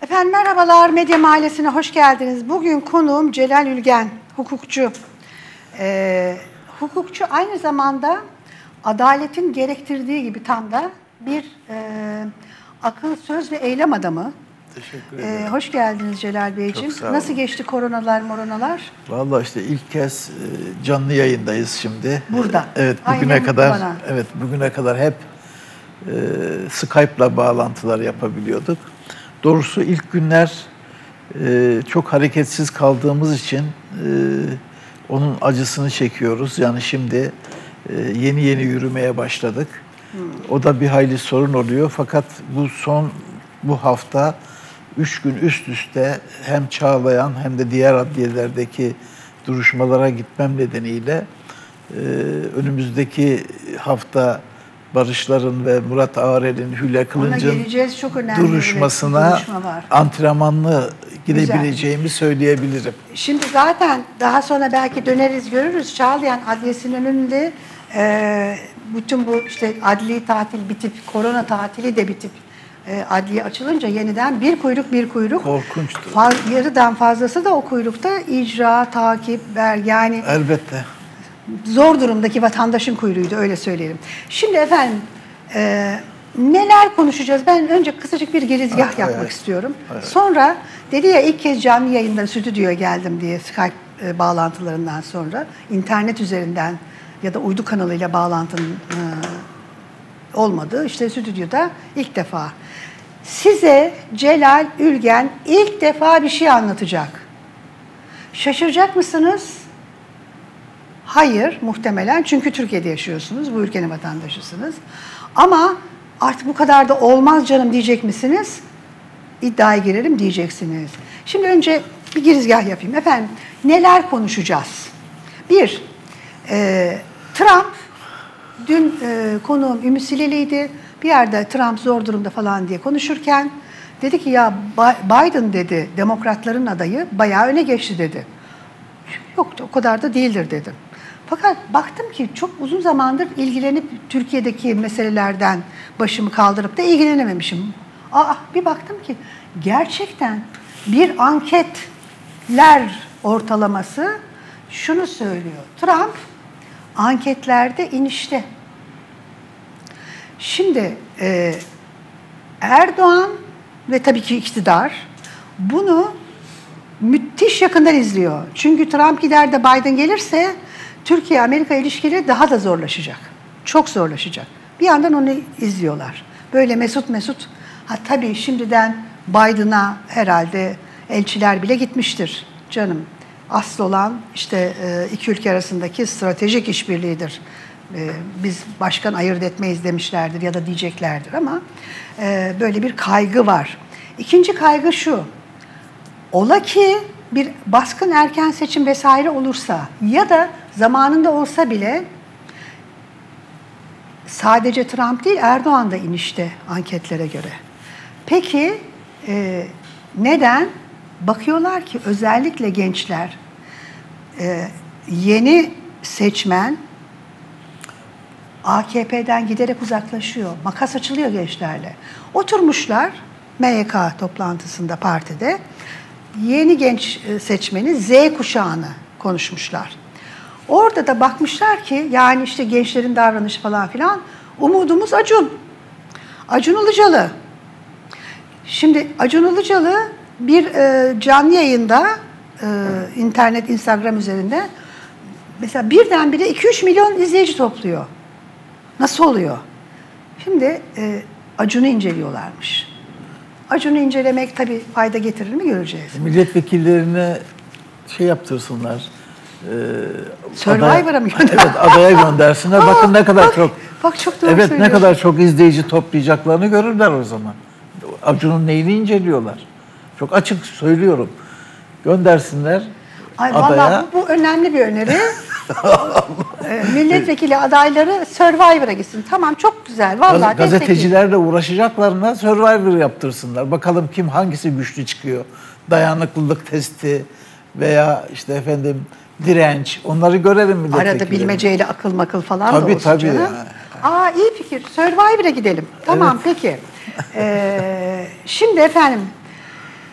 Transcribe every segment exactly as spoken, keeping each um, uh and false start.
Efendim merhabalar, Medya Mahallesi'ne hoş geldiniz. Bugün konuğum Celal Ülgen, hukukçu. Ee, hukukçu aynı zamanda adaletin gerektirdiği gibi tam da bir e, akıl, söz ve eylem adamı. Teşekkür ederim. Ee, hoş geldiniz Celal Beyciğim. Nasıl geçti koronalar moronalar? Vallahi işte ilk kez canlı yayındayız şimdi. Burada. Evet, bugüne Aynen kadar bana. evet bugüne kadar hep e, Skype'la bağlantılar yapabiliyorduk. Doğrusu ilk günler e, çok hareketsiz kaldığımız için e, onun acısını çekiyoruz. Yani şimdi e, yeni yeni yürümeye başladık. Hmm. O da bir hayli sorun oluyor. Fakat bu son bu hafta üç gün üst üste hem Çağlayan hem de diğer adliyelerdeki duruşmalara gitmem nedeniyle e, önümüzdeki hafta Barışların ve Murat Ağrel'in, Hülya Kılınç'ın duruşmasına duruşma antrenmanlı gidebileceğimi Güzel. söyleyebilirim. Şimdi zaten daha sonra belki döneriz görürüz. Çağlayan Adliyesi'nin önünde e, bütün bu işte adli tatil bitip, korona tatili de bitip e, adliye açılınca yeniden bir kuyruk bir kuyruk. Korkunçtu. Fa- yarıdan fazlası da o kuyrukta icra, takip, vergi yani. Elbette. Zor durumdaki vatandaşın kuyruğuydu, öyle söyleyelim. Şimdi efendim e, neler konuşacağız? Ben önce kısacık bir girizgah ah, yapmak evet. istiyorum. Evet. Sonra dedi ya ilk kez canlı yayında stüdyoya geldim diye Skype e, bağlantılarından sonra internet üzerinden ya da uydu kanalıyla bağlantının e, olmadığı işte stüdyoda ilk defa. Size Celal Ülgen ilk defa bir şey anlatacak. Şaşıracak mısınız? Hayır, muhtemelen. Çünkü Türkiye'de yaşıyorsunuz, bu ülkenin vatandaşısınız. Ama artık bu kadar da olmaz canım diyecek misiniz? İddiaya girelim diyeceksiniz. Şimdi önce bir girizgah yapayım. Efendim, neler konuşacağız? Bir, e, Trump, dün e, konuğum Ümmü Sileli'ydi. Bir yerde Trump zor durumda falan diye konuşurken dedi ki ya Biden dedi, demokratların adayı bayağı öne geçti dedi. Yok o kadar da değildir dedim. Fakat baktım ki çok uzun zamandır ilgilenip Türkiye'deki meselelerden başımı kaldırıp da ilgilenememişim. Aa, bir baktım ki gerçekten bir anketler ortalaması şunu söylüyor. Trump anketlerde inişte. Şimdi e, Erdoğan ve tabii ki iktidar bunu müthiş yakından izliyor. Çünkü Trump gider de Biden gelirse Türkiye-Amerika ilişkileri daha da zorlaşacak. Çok zorlaşacak. Bir yandan onu izliyorlar. Böyle mesut mesut. Ha tabii şimdiden Biden'a herhalde elçiler bile gitmiştir. Canım asıl olan işte iki ülke arasındaki stratejik işbirliğidir. Biz başkan ayırt etmeyiz demişlerdir ya da diyeceklerdir ama böyle bir kaygı var. İkinci kaygı şu. Ola ki bir baskın erken seçim vesaire olursa ya da zamanında olsa bile sadece Trump değil Erdoğan da inişte anketlere göre. Peki e, neden? Bakıyorlar ki özellikle gençler e, yeni seçmen A K P'den giderek uzaklaşıyor. Makas açılıyor gençlerle. Oturmuşlar M Y K toplantısında partide yeni genç seçmeni Z kuşağını konuşmuşlar. Orada da bakmışlar ki yani işte gençlerin davranışı falan filan umudumuz Acun. Acun Ilıcalı. Şimdi Acun Ilıcalı bir e, canlı yayında e, internet, Instagram üzerinde mesela birdenbire iki üç milyon izleyici topluyor. Nasıl oluyor? Şimdi e, Acun'u inceliyorlarmış. Acun'u incelemek tabii fayda getirir mi göreceğiz. Milletvekillerine şey yaptırsınlar. E, Survivor'a mı göndersinler? Evet, adaya göndersinler. Aa, bakın ne kadar bak, çok. Bak çok doğru Evet, ne kadar çok izleyici toplayacaklarını görürler o zaman. Acun'un neyini inceliyorlar. Çok açık söylüyorum. Göndersinler Ay, adaya. Vallahi bu, bu önemli bir öneri. Milletvekili adayları Survivor'a gitsin. Tamam çok güzel. Vallahi gazetecilerle uğraşacaklarına Survivor yaptırsınlar. Bakalım kim hangisi güçlü çıkıyor. Dayanıklılık testi veya işte efendim direnç. Onları görelim milletvekilleri. Arada bilmeceyle akıl makıl falan tabii, da olsun tabii canım. Ya. Aa iyi fikir. Survivor'a gidelim. Tamam evet. Peki. Ee, şimdi efendim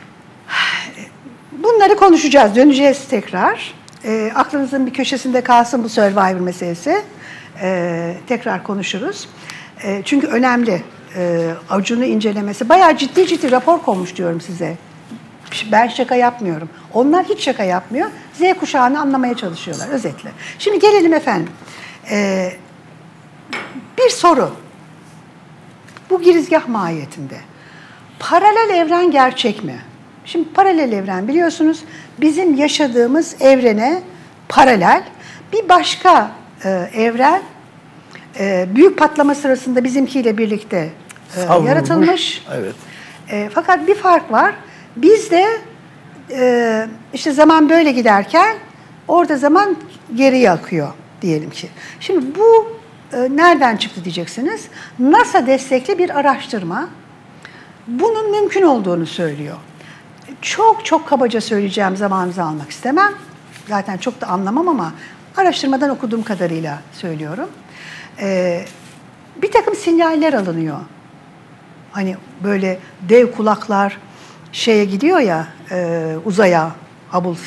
bunları konuşacağız, döneceğiz tekrar. E, aklınızın bir köşesinde kalsın bu Survivor meselesi. E, tekrar konuşuruz. E, çünkü önemli. E, Acun'u incelemesi. Bayağı ciddi ciddi rapor konmuş diyorum size. Ben şaka yapmıyorum. Onlar hiç şaka yapmıyor. Z kuşağını anlamaya çalışıyorlar özetle. Şimdi gelelim efendim. E, bir soru. Bu girizgah mahiyetinde. Paralel evren gerçek mi? Şimdi paralel evren biliyorsunuz bizim yaşadığımız evrene paralel bir başka e, evren e, büyük patlama sırasında bizimkiyle birlikte e, yaratılmış. Evet. E, fakat bir fark var. Bizde e, işte zaman böyle giderken orada zaman geriye akıyor diyelim ki. Şimdi bu e, nereden çıktı diyeceksiniz. NASA destekli bir araştırma bunun mümkün olduğunu söylüyor. Çok çok kabaca söyleyeceğim, zamanınızı almak istemem. Zaten çok da anlamam ama araştırmadan okuduğum kadarıyla söylüyorum. Ee, bir takım sinyaller alınıyor. Hani böyle dev kulaklar şeye gidiyor ya, e, uzaya, Hubble e,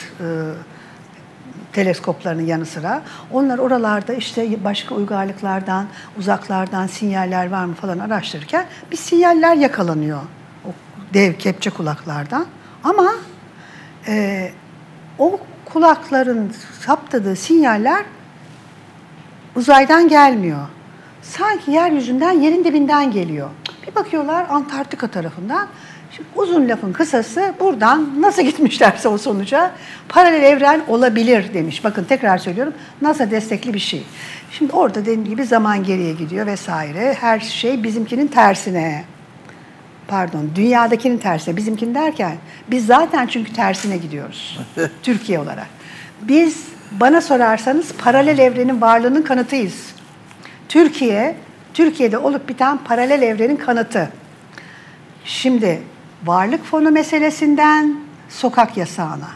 teleskoplarının yanı sıra. Onlar oralarda işte başka uygarlıklardan, uzaklardan sinyaller var mı falan araştırırken bir sinyaller yakalanıyor. O dev kepçe kulaklardan. Ama e, o kulakların saptadığı sinyaller uzaydan gelmiyor. Sanki yeryüzünden, yerin dibinden geliyor. Bir bakıyorlar Antarktika tarafından. Şimdi uzun lafın kısası buradan nasıl gitmişlerse o sonuca paralel evren olabilir demiş. Bakın tekrar söylüyorum, NASA destekli bir şey. Şimdi orada dediğim gibi zaman geriye gidiyor vesaire. Her şey bizimkinin tersine. Pardon, dünyadakinin tersine. Bizimkinin derken biz zaten çünkü tersine gidiyoruz. Türkiye olarak. Biz bana sorarsanız paralel evrenin varlığının kanıtıyız. Türkiye, Türkiye'de olup biten paralel evrenin kanıtı. Şimdi varlık fonu meselesinden sokak yasağına,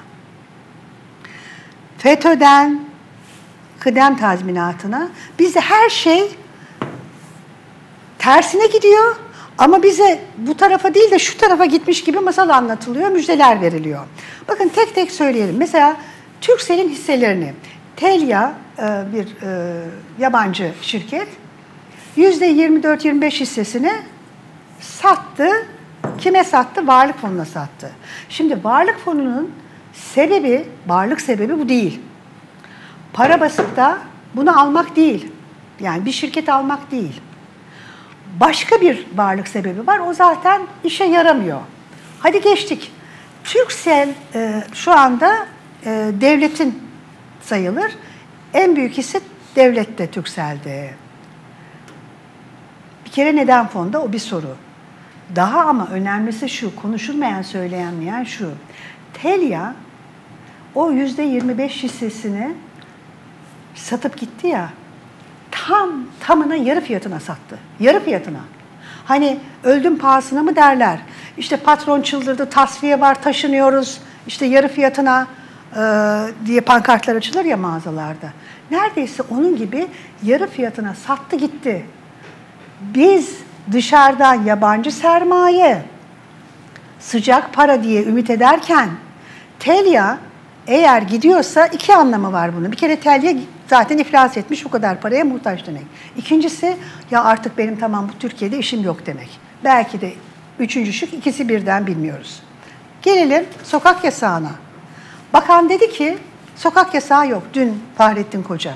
FETÖ'den kıdem tazminatına, bizde her şey tersine gidiyor ama bize bu tarafa değil de şu tarafa gitmiş gibi masal anlatılıyor, müjdeler veriliyor. Bakın tek tek söyleyelim. Mesela Turkcell'in hisselerini, Telia bir yabancı şirket yüzde yirmi dört yirmi beş hissesini sattı. Kime sattı? Varlık fonuna sattı. Şimdi varlık fonunun sebebi, varlık sebebi bu değil. Para basıp da bunu almak değil. Yani bir şirket almak değil. Başka bir varlık sebebi var. O zaten işe yaramıyor. Hadi geçtik. Turkcell e, şu anda e, devletin sayılır. En büyük hisse devlette, Turkcell'de. Bir kere neden fonda? O bir soru. Daha ama önemlisi şu, konuşulmayan, söylenmeyen şu. Telia o yüzde yirmi beş hissesini satıp gitti ya, tam tamına yarı fiyatına sattı. Yarı fiyatına. Hani öldüm pahasına mı derler. İşte patron çıldırdı, tasfiye var, taşınıyoruz, işte yarı fiyatına e, diye pankartlar açılır ya mağazalarda. Neredeyse onun gibi yarı fiyatına sattı gitti. Biz dışarıdan yabancı sermaye, sıcak para diye ümit ederken Telia eğer gidiyorsa iki anlamı var bunun. Bir kere Telia zaten iflas etmiş, bu kadar paraya muhtaç demek. İkincisi ya artık benim tamam bu Türkiye'de işim yok demek. Belki de üçüncü şık, ikisi birden bilmiyoruz. Gelelim sokak yasağına. Bakan dedi ki sokak yasağı yok dün Fahrettin Koca.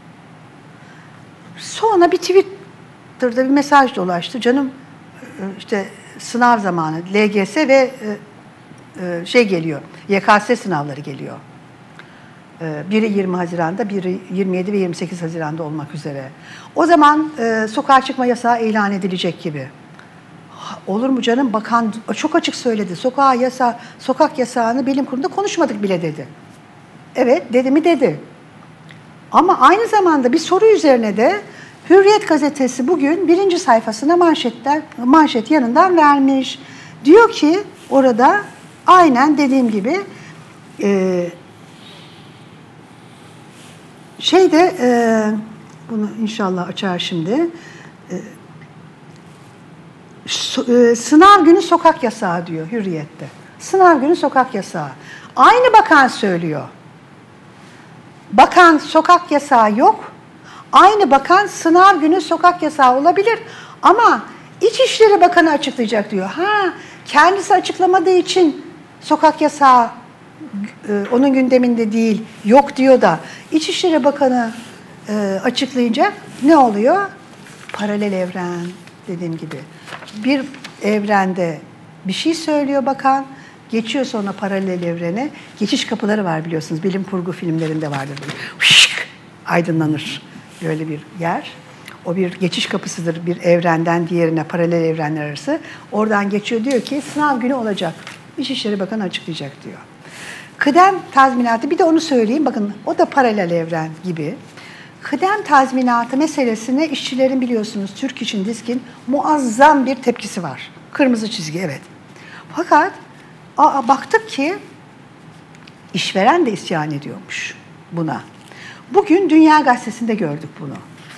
Sonra bir Twitter'da bir mesaj dolaştı. Canım işte sınav zamanı L G S ve şey geliyor, Y K S sınavları geliyor. Biri yirmi Haziran'da, biri yirmi yedi ve yirmi sekiz Haziran'da olmak üzere. O zaman e, sokağa çıkma yasağı ilan edilecek gibi. Olur mu canım? Bakan çok açık söyledi. Sokağa yasa, sokak yasağını bilim kurulunda konuşmadık bile dedi. Evet, dedi mi dedi. Ama aynı zamanda bir soru üzerine de Hürriyet gazetesi bugün birinci sayfasına manşetler, manşet yanından vermiş. Diyor ki orada aynen dediğim gibi e, şeyde e, bunu inşallah açar şimdi. E, so, e, sınav günü sokak yasağı diyor Hürriyet'te. Sınav günü sokak yasağı. Aynı bakan söylüyor. Bakan sokak yasağı yok. Aynı bakan sınav günü sokak yasağı olabilir. Ama İçişleri Bakanı açıklayacak diyor. Ha, kendisi açıklamadığı için sokak yasağı e, onun gündeminde değil, yok diyor da İçişleri Bakanı e, açıklayacak. Ne oluyor? Paralel evren dediğim gibi. Bir evrende bir şey söylüyor bakan, geçiyor sonra paralel evrene. Geçiş kapıları var biliyorsunuz. Bilim kurgu filmlerinde vardır. Böyle. Hışk, aydınlanır. Böyle bir yer. O bir geçiş kapısıdır bir evrenden diğerine, paralel evrenler arası. Oradan geçiyor, diyor ki sınav günü olacak. İçişleri Bakanı açıklayacak diyor. Kıdem tazminatı, bir de onu söyleyeyim. Bakın o da paralel evren gibi. Kıdem tazminatı meselesine işçilerin biliyorsunuz Türk İş'in, DİSK'in muazzam bir tepkisi var. Kırmızı çizgi, evet. Fakat aa, baktık ki işveren de isyan ediyormuş buna. Bugün Dünya Gazetesi'nde gördük bunu.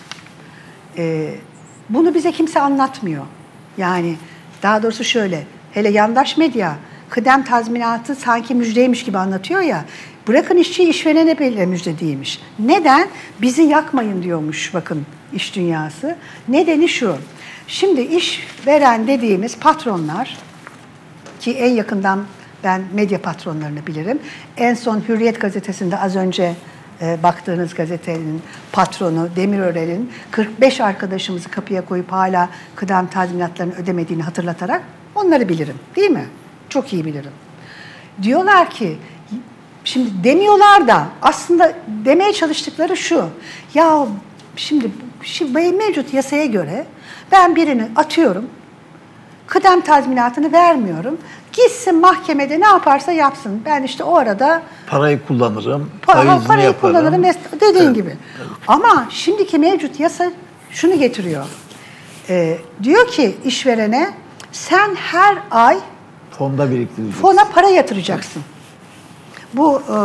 Ee, bunu bize kimse anlatmıyor. Yani daha doğrusu şöyle, hele yandaş medya kıdem tazminatı sanki müjdeymiş gibi anlatıyor ya, bırakın işçiyi, işverene bile müjde değilmiş. Neden? Bizi yakmayın diyormuş bakın iş dünyası. Nedeni şu, şimdi işveren dediğimiz patronlar, ki en yakından ben medya patronlarını bilirim. En son Hürriyet gazetesinde az önce e, baktığınız gazetenin patronu Demirören'in kırk beş arkadaşımızı kapıya koyup hala kıdem tazminatlarını ödemediğini hatırlatarak onları bilirim. Değil mi? Çok iyi bilirim. Diyorlar ki, şimdi demiyorlar da aslında demeye çalıştıkları şu. Ya şimdi, şimdi mevcut yasaya göre ben birini atıyorum, kıdem tazminatını vermiyorum. Gitsin mahkemede ne yaparsa yapsın. Ben işte o arada parayı kullanırım, para, parayı yaparım. kullanırım dediğin evet, gibi. Evet. Ama şimdiki mevcut yasa şunu getiriyor. Ee, diyor ki işverene, sen her ay fonda biriktireceksin. Fona para yatıracaksın. Bu e,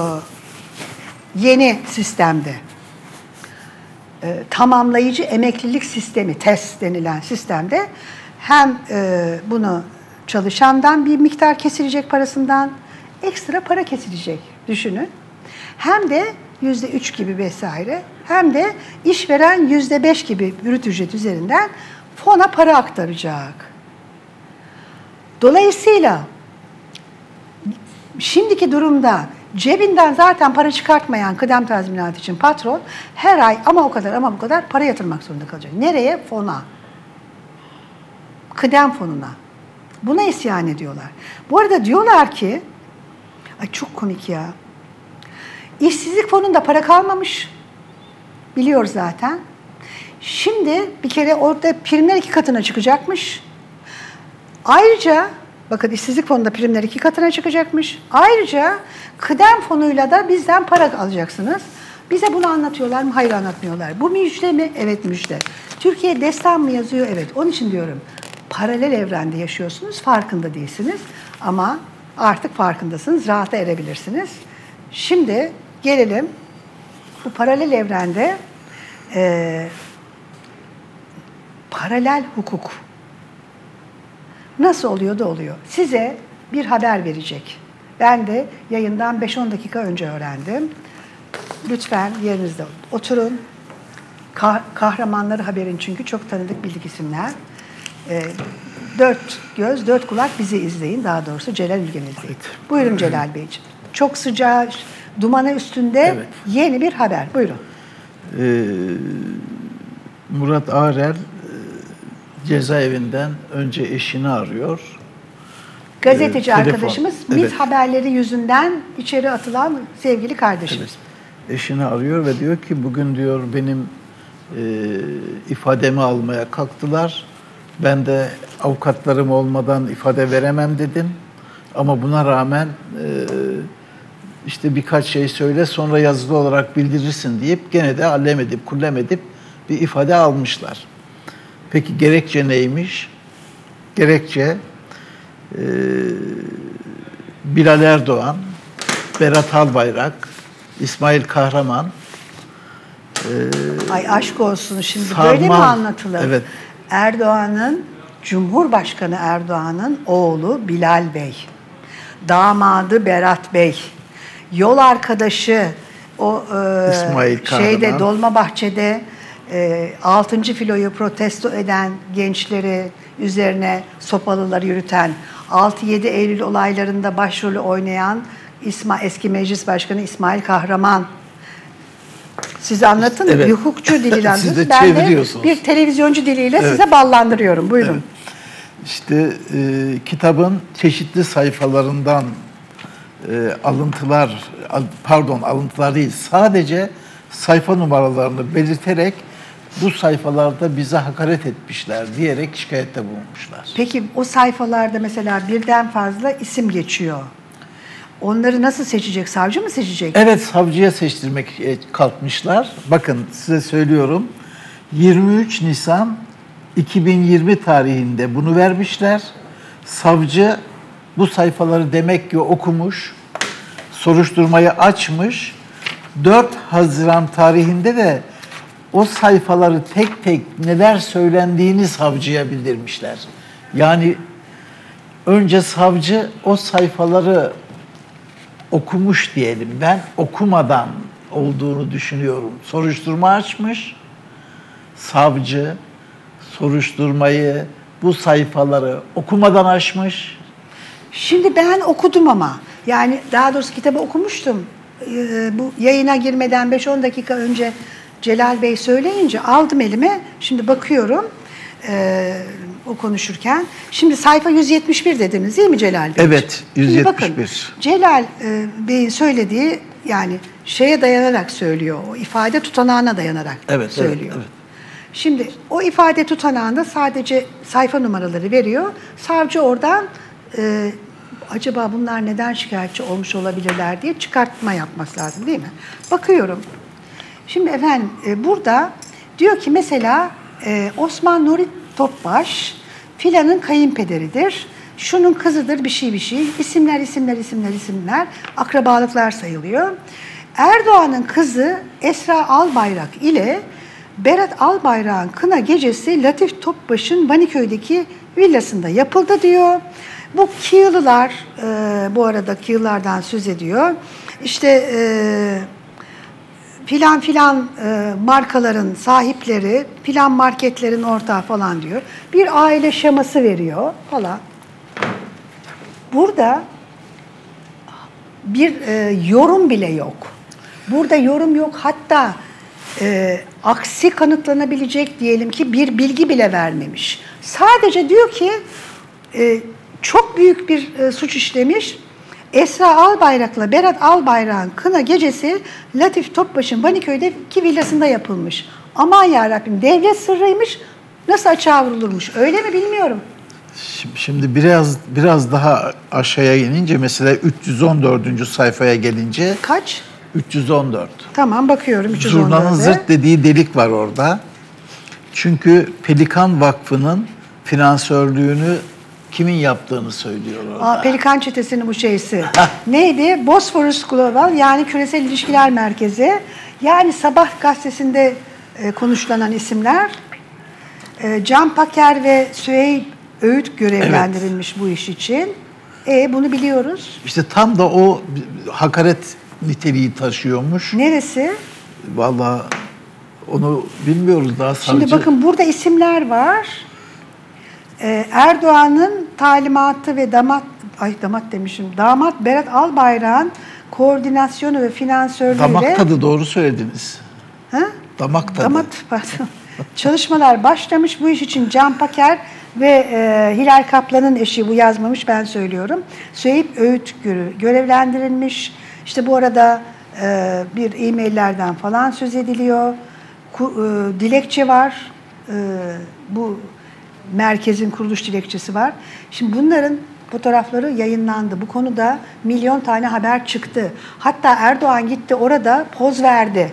yeni sistemde. E, tamamlayıcı emeklilik sistemi, TES denilen sistemde hem e, bunu çalışandan bir miktar kesilecek parasından, ekstra para kesilecek düşünün. Hem de yüzde üç gibi vesaire, hem de işveren yüzde beş gibi brüt ücret üzerinden fona para aktaracak. Dolayısıyla şimdiki durumda cebinden zaten para çıkartmayan kıdem tazminatı için patron her ay ama o kadar ama bu kadar para yatırmak zorunda kalacak. Nereye? Fona. Kıdem fonuna. Buna isyan ediyorlar. Bu arada diyorlar ki, ay çok komik ya, işsizlik fonunda para kalmamış. Biliyoruz zaten. Şimdi bir kere orada primler iki katına çıkacakmış. Ayrıca bakın işsizlik fonunda primler iki katına çıkacakmış. Ayrıca kıdem fonuyla da bizden para alacaksınız. Bize bunu anlatıyorlar mı? Hayır, anlatmıyorlar. Bu müjde mi? Evet, müjde. Türkiye destan mı yazıyor? Evet. Onun için diyorum, paralel evrende yaşıyorsunuz, farkında değilsiniz. Ama artık farkındasınız, rahata erebilirsiniz. Şimdi gelelim bu paralel evrende e, paralel hukuk nasıl oluyor da oluyor. Size bir haber verecek. Ben de yayından beş on dakika önce öğrendim. Lütfen yerinizde oturun. Kah- kahramanları haberin çünkü çok tanıdık, bildik isimler. E, dört göz, dört kulak bizi izleyin. Daha doğrusu Celal Ülgen'i izleyin. Evet. Buyurun Celal Beyciğim. Çok sıcağı, dumanı üstünde evet. Yeni bir haber. Buyurun. Ee, Murat Arel cezaevinden önce eşini arıyor. Gazeteci ee, arkadaşımız, telefon. MİT evet. haberleri yüzünden içeri atılan sevgili kardeşimiz. Evet. Eşini arıyor ve diyor ki bugün diyor benim e, ifademi almaya kalktılar. Ben de avukatlarım olmadan ifade veremem dedim. Ama buna rağmen e, işte birkaç şey söyle sonra yazılı olarak bildirirsin deyip gene de allem edip kullem edip bir ifade almışlar. Peki gerekçe neymiş? Gerekçe e, Bilal Erdoğan, Berat Albayrak, İsmail Kahraman. E, Ay aşk olsun, şimdi Sarman, böyle mi anlatılır? Evet. Erdoğan'ın, Cumhurbaşkanı Erdoğan'ın oğlu Bilal Bey. damadı Berat Bey, yol arkadaşı o e, İsmail şeyde Kahraman. Dolmabahçe'de e, altıncı filoyu protesto eden gençleri üzerine sopalıları yürüten, altı yedi Eylül olaylarında başrolü oynayan İsma, eski meclis başkanı İsmail Kahraman. Siz anlatın, Evet. bir hukukçu diliyle Siz de anlatın. Ben de çeviriyorsunuz. bir televizyoncu diliyle Evet. size ballandırıyorum. Buyurun. Evet. İşte e, kitabın çeşitli sayfalarından e, alıntılar, al- pardon alıntılar değil, sadece sayfa numaralarını belirterek bu sayfalarda bize hakaret etmişler diyerek şikayette bulunmuşlar. Peki o sayfalarda mesela birden fazla isim geçiyor. Onları nasıl seçecek? Savcı mı seçecek? Evet, savcıya seçtirmek e, kalkmışlar. Bakın size söylüyorum. yirmi üç Nisan iki bin yirmi tarihinde bunu vermişler. Savcı bu sayfaları demek ki okumuş, soruşturmayı açmış. dört Haziran tarihinde de o sayfaları tek tek neler söylendiğini savcıya bildirmişler. Yani önce savcı o sayfaları okumuş diyelim. Ben okumadan olduğunu düşünüyorum. Soruşturma açmış. Savcı soruşturmayı, bu sayfaları okumadan açmış. Şimdi ben okudum ama. Yani daha doğrusu kitabı okumuştum. Ee, bu yayına girmeden beş on dakika önce Celal Bey söyleyince aldım elime. Şimdi bakıyorum ee, o konuşurken. Şimdi sayfa yüz yetmiş bir dediniz değil mi Celal Bey? Evet, yüz yetmiş bir. Bakın, Celal e, Bey'in söylediği yani şeye dayanarak söylüyor. O ifade tutanağına dayanarak Evet, söylüyor. evet, evet. Şimdi o ifade tutanağında sadece sayfa numaraları veriyor. Savcı oradan e, acaba bunlar neden şikayetçi olmuş olabilirler diye çıkartma yapması lazım değil mi? Bakıyorum. Şimdi efendim e, burada diyor ki mesela e, Osman Nuri Topbaş filanın kayınpederidir. Şunun kızıdır bir şey bir şey. İsimler, isimler, isimler, isimler. Akrabalıklar sayılıyor. Erdoğan'ın kızı Esra Albayrak ile Berat Albayrak'ın kına gecesi Latif Topbaş'ın Vaniköy'deki villasında yapıldı diyor. Bu Kığlılar, e, bu arada Kığlılardan söz ediyor. İşte e, filan filan e, markaların sahipleri, filan marketlerin ortağı falan diyor. Bir aile şeması veriyor falan. Burada bir e, yorum bile yok. Burada yorum yok. Hatta e, aksi kanıtlanabilecek diyelim ki bir bilgi bile vermemiş. Sadece diyor ki e, çok büyük bir e, suç işlemiş. Esra Albayrak'la Berat Albayrak'ın kına gecesi Latif Topbaş'ın Vaniköy'deki villasında yapılmış. Aman yarabbim, devlet sırrıymış. Nasıl açığa vurulurmuş? Öyle mi bilmiyorum. Şimdi biraz biraz daha aşağıya inince mesela üç yüz on dördüncü sayfaya gelince Kaç? üç yüz on dört. Tamam bakıyorum üç yüz on dörde. Zurnanın zırt dediği delik var orada. Çünkü Pelikan Vakfı'nın finansörlüğünü kimin yaptığını söylüyor orada. Aa, Pelikan Çetesi'nin bu şeysi. Neydi? Bosphorus Global, yani Küresel İlişkiler Merkezi. Yani Sabah gazetesinde e, konuşulanan isimler. E, Can Paker ve Süheyl Öğüt görevlendirilmiş evet. bu iş için. E bunu biliyoruz. İşte tam da o hakaret niteliği taşıyormuş. Neresi? Vallahi onu bilmiyoruz daha savcı. Şimdi bakın burada isimler var. Ee, Erdoğan'ın talimatı ve damat, ay damat demişim, damat Berat Albayrak'ın koordinasyonu ve finansörlüğüyle... Damak tadı doğru söylediniz. Ha? Damak tadı. Damat, pardon. Çalışmalar başlamış. Bu iş için Can Paker ve e, Hilal Kaplan'ın eşi, bu yazmamış ben söylüyorum. Süheyl Öğüt görevlendirilmiş. İşte bu arada e, bir e-maillerden falan söz ediliyor. Ku, e, dilekçe var. E, bu merkezin kuruluş dilekçesi var. Şimdi bunların fotoğrafları yayınlandı. Bu konuda milyon tane haber çıktı. Hatta Erdoğan gitti orada poz verdi.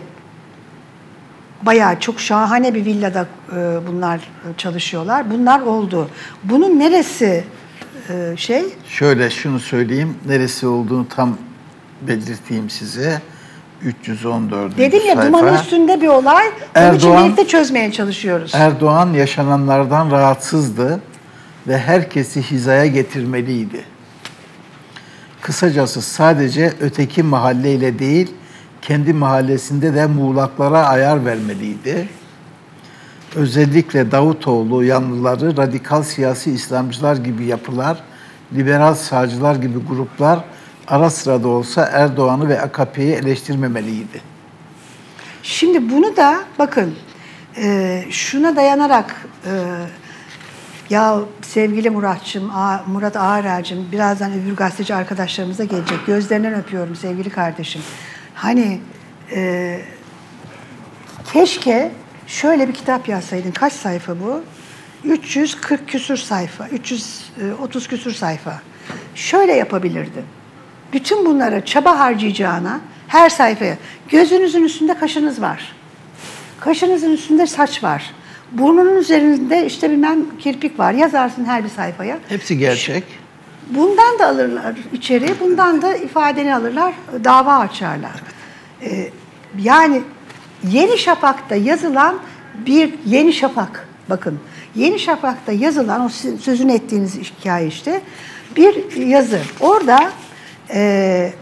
Bayağı çok şahane bir villada e, bunlar çalışıyorlar. Bunlar oldu. Bunun neresi e, şey? Şöyle şunu söyleyeyim. Neresi olduğunu tam belirteyim size. üç yüz on dördüncü Dedim ya, sayfa. dumanın üstünde bir olay. Onun Erdoğan, için birlikte çözmeye çalışıyoruz. Erdoğan yaşananlardan rahatsızdı ve herkesi hizaya getirmeliydi. Kısacası sadece öteki mahalleyle değil, kendi mahallesinde de muğlaklara ayar vermeliydi. Özellikle Davutoğlu yanlıları, radikal siyasi İslamcılar gibi yapılar, liberal sağcılar gibi gruplar ara sıra da olsa Erdoğan'ı ve A K P'yi eleştirmemeliydi. Şimdi bunu da bakın e, şuna dayanarak e, ya sevgili Muratçım, A, Murat Ağarer'cim birazdan öbür gazeteci arkadaşlarımıza gelecek. Gözlerinden öpüyorum sevgili kardeşim. Hani e, keşke şöyle bir kitap yazsaydın. Kaç sayfa bu? üç yüz kırk küsur sayfa. üç yüz otuz küsur sayfa. Şöyle yapabilirdin. Bütün bunlara çaba harcayacağına her sayfaya gözünüzün üstünde kaşınız var. Kaşınızın üstünde saç var. Burnunun üzerinde işte bilmem kirpik var. Yazarsın her bir sayfaya. Hepsi gerçek. Bundan da alırlar içeri. Bundan da ifadeni alırlar. Dava açarlar. Ee, yani Yeni Şafak'ta yazılan bir Yeni Şafak. Bakın. Yeni Şafak'ta yazılan o sözünü ettiğiniz hikaye işte bir yazı. Orada e,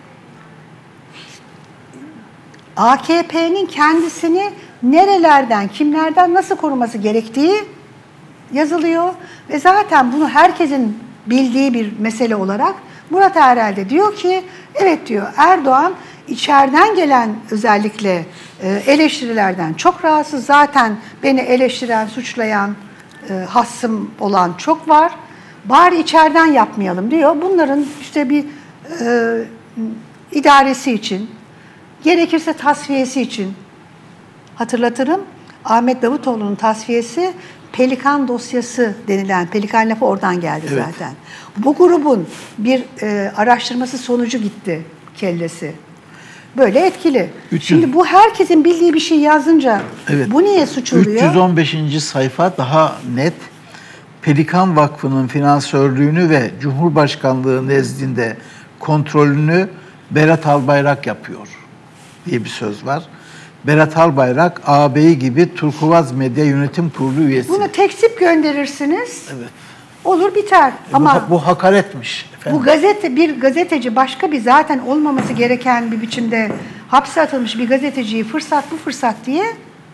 A K P'nin kendisini nerelerden, kimlerden nasıl koruması gerektiği yazılıyor. Ve zaten bunu herkesin bildiği bir mesele olarak Murat Ağarel de diyor ki, evet diyor, Erdoğan içeriden gelen özellikle eleştirilerden çok rahatsız. Zaten beni eleştiren, suçlayan, hassım olan çok var. Bari içeriden yapmayalım diyor. Bunların işte bir e, idaresi için, gerekirse tasfiyesi için hatırlatırım. Ahmet Davutoğlu'nun tasfiyesi Pelikan dosyası denilen, Pelikan lafı oradan geldi evet. zaten. Bu grubun bir e, araştırması sonucu gitti kellesi. Böyle etkili. üç yüz Şimdi bu herkesin bildiği bir şey yazınca evet. bu niye suç oluyor? üç yüz on beşinci sayfa daha net. Pelikan Vakfı'nın finansörlüğünü ve Cumhurbaşkanlığı nezdinde kontrolünü Berat Albayrak yapıyor diye bir söz var. Berat Albayrak, ağabey gibi Turkuaz Medya Yönetim Kurulu üyesi. Bunu tekzip gönderirsiniz. Evet. Olur biter. E Ama bu, bu hakaretmiş. Efendim. Bu gazete bir gazeteci başka bir zaten olmaması gereken bir biçimde hapse atılmış bir gazeteciyi fırsat bu fırsat diye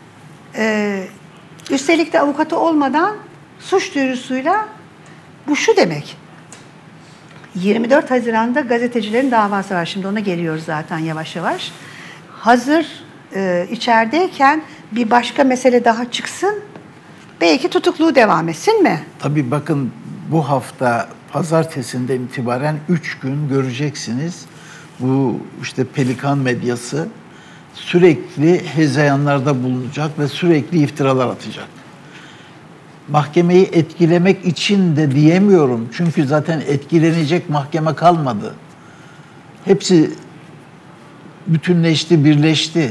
e, üstelik de avukatı olmadan suç duyurusuyla bu şu demek. yirmi dört Haziran'da gazetecilerin davası var. Şimdi ona geliyoruz zaten yavaş yavaş. Hazır e, içerideyken bir başka mesele daha çıksın. Belki tutukluğu devam etsin mi? Tabii bakın bu hafta pazartesinden itibaren üç gün göreceksiniz. Bu işte Pelikan medyası sürekli hezeyanlarda bulunacak ve sürekli iftiralar atacak. Mahkemeyi etkilemek için de diyemiyorum. Çünkü zaten etkilenecek mahkeme kalmadı. Hepsi bütünleşti, birleşti.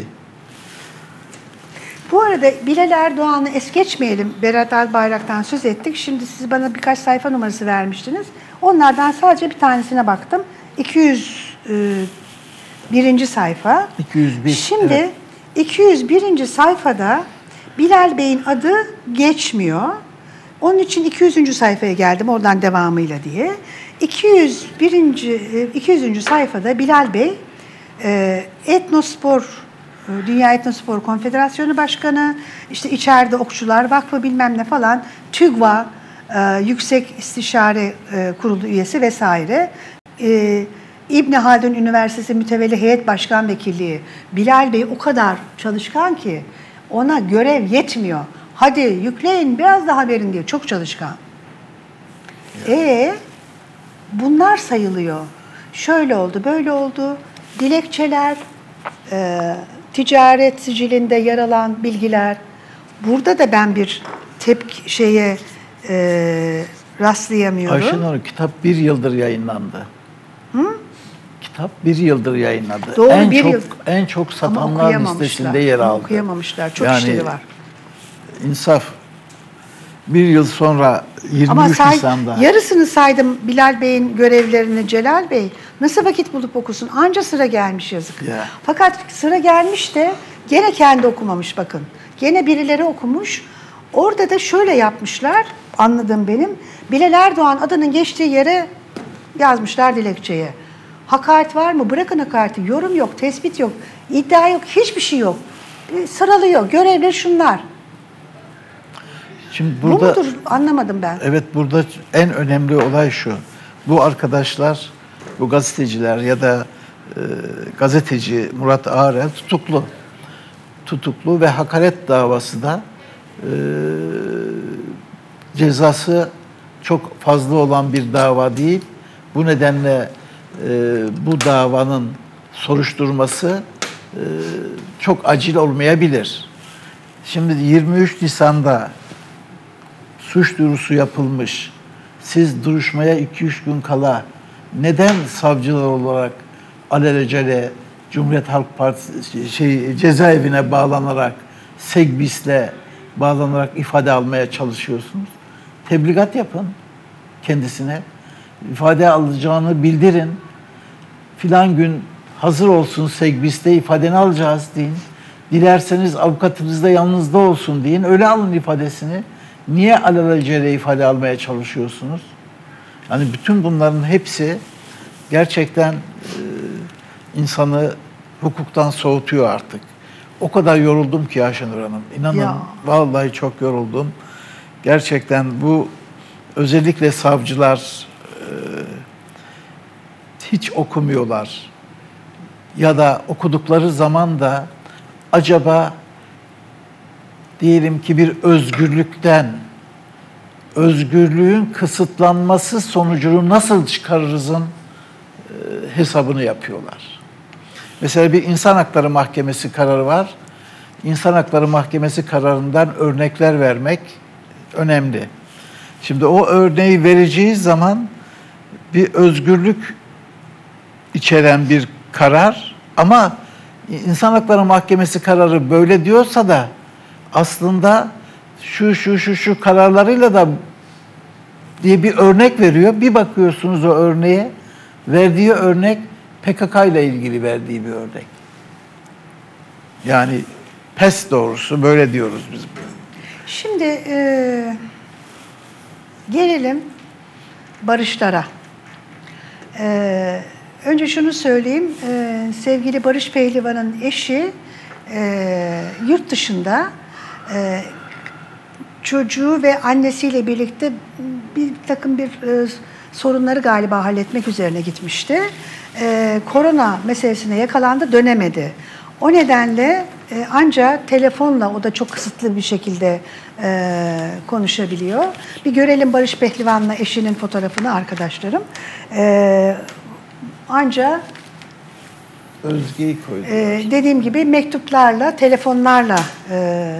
Bu arada Bilal Erdoğan'ı es geçmeyelim. Berat Albayrak'tan söz ettik. Şimdi siz bana birkaç sayfa numarası vermiştiniz. Onlardan sadece bir tanesine baktım. iki yüz birinci sayfa. iki yüz bir. Şimdi evet. iki yüz birinci sayfada Bilal Bey'in adı geçmiyor. Onun için iki yüzüncü sayfaya geldim oradan devamıyla diye. iki yüz birinci iki yüzüncü sayfada Bilal Bey Etnospor Dünya Etnospor Konfederasyonu Başkanı, işte içeride Okçular Vakfı bilmem ne falan, TÜGVA e, Yüksek İstişare e, Kurulu üyesi vesaire. E, İbni Haldun Üniversitesi Mütevelli Heyet Başkan Vekilliği. Bilal Bey o kadar çalışkan ki ona görev yetmiyor. Hadi yükleyin biraz daha verin diye. Çok çalışkan. E bunlar sayılıyor. Şöyle oldu, böyle oldu. Dilekçeler, e, ticaret sicilinde yer alan bilgiler. Burada da ben bir tepki şeye e, rastlayamıyorum. Ayşenur, kitap bir yıldır yayınlandı. Hı? Kitap bir yıldır yayınladı. Doğru, en bir çok yıl. en çok satanlar listesinde yer aldı. Okuyamamışlar. Çok yani, işleri var. İnsaf. Bir yıl sonra yirmi Ama üç say, Nisan'da. Yarısını saydım Bilal Bey'in görevlerini. Celal Bey nasıl vakit bulup okusun? Anca sıra gelmiş yazık. Ya. Fakat sıra gelmiş de gene kendi okumamış bakın. Gene birileri okumuş. Orada da şöyle yapmışlar, anladığım benim. Bilal Erdoğan adının geçtiği yere yazmışlar dilekçeye. Hakaret var mı? Bırakın hakareti. Yorum yok, tespit yok, iddia yok, hiçbir şey yok. E, sıralıyor. Görevleri şunlar. Şimdi burada, bu mudur? Anlamadım ben. Evet, burada en önemli olay şu. Bu arkadaşlar, bu gazeteciler ya da e, gazeteci Murat Ağrel tutuklu. Tutuklu ve hakaret davası da e, cezası çok fazla olan bir dava değil. Bu nedenle e, bu davanın soruşturması e, çok acil olmayabilir. Şimdi yirmi üç Nisan'da suç duyurusu yapılmış. Siz duruşmaya iki üç gün kala neden savcılar olarak alelacele Cumhuriyet Halk Partisi şey cezaevine bağlanarak, Segbis'le bağlanarak ifade almaya çalışıyorsunuz? Tebligat yapın kendisine. İfade alacağını bildirin. Filan gün hazır olsun, Segbis'te ifadeni alacağız deyin. Dilerseniz avukatınız da yanınızda olsun deyin. Öyle alın ifadesini. Niye alelacele ifade almaya çalışıyorsunuz? Yani bütün bunların hepsi gerçekten e, insanı hukuktan soğutuyor artık. O kadar yoruldum ki Ayşenur Hanım. İnanın Ya. Vallahi çok yoruldum. Gerçekten bu özellikle savcılar e, hiç okumuyorlar. Ya da okudukları zaman da acaba diyelim ki bir özgürlükten, özgürlüğün kısıtlanması sonucunu nasıl çıkarırızın e, hesabını yapıyorlar. Mesela bir İnsan Hakları Mahkemesi kararı var. İnsan Hakları Mahkemesi kararından örnekler vermek önemli. Şimdi o örneği vereceği zaman bir özgürlük içeren bir karar, ama İnsan Hakları Mahkemesi kararı böyle diyorsa da aslında şu şu şu şu kararlarıyla da diye bir örnek veriyor. Bir bakıyorsunuz o örneğe, verdiği örnek P K K ile ilgili verdiği bir örnek. Yani pes doğrusu böyle diyoruz biz. Şimdi e, gelelim barışlara. E, önce şunu söyleyeyim. E, sevgili Barış Pehlivan'ın eşi e, yurt dışında e, çocuğu ve annesiyle birlikte bir takım bir e, sorunları galiba halletmek üzerine gitmişti. E, korona meselesine yakalandı, dönemedi. O nedenle e, ancak telefonla, o da çok kısıtlı bir şekilde e, konuşabiliyor. Bir görelim Barış Pehlivan'la eşinin fotoğrafını arkadaşlarım. E, ancak Özge'yi koydular. e, dediğim gibi mektuplarla, telefonlarla e,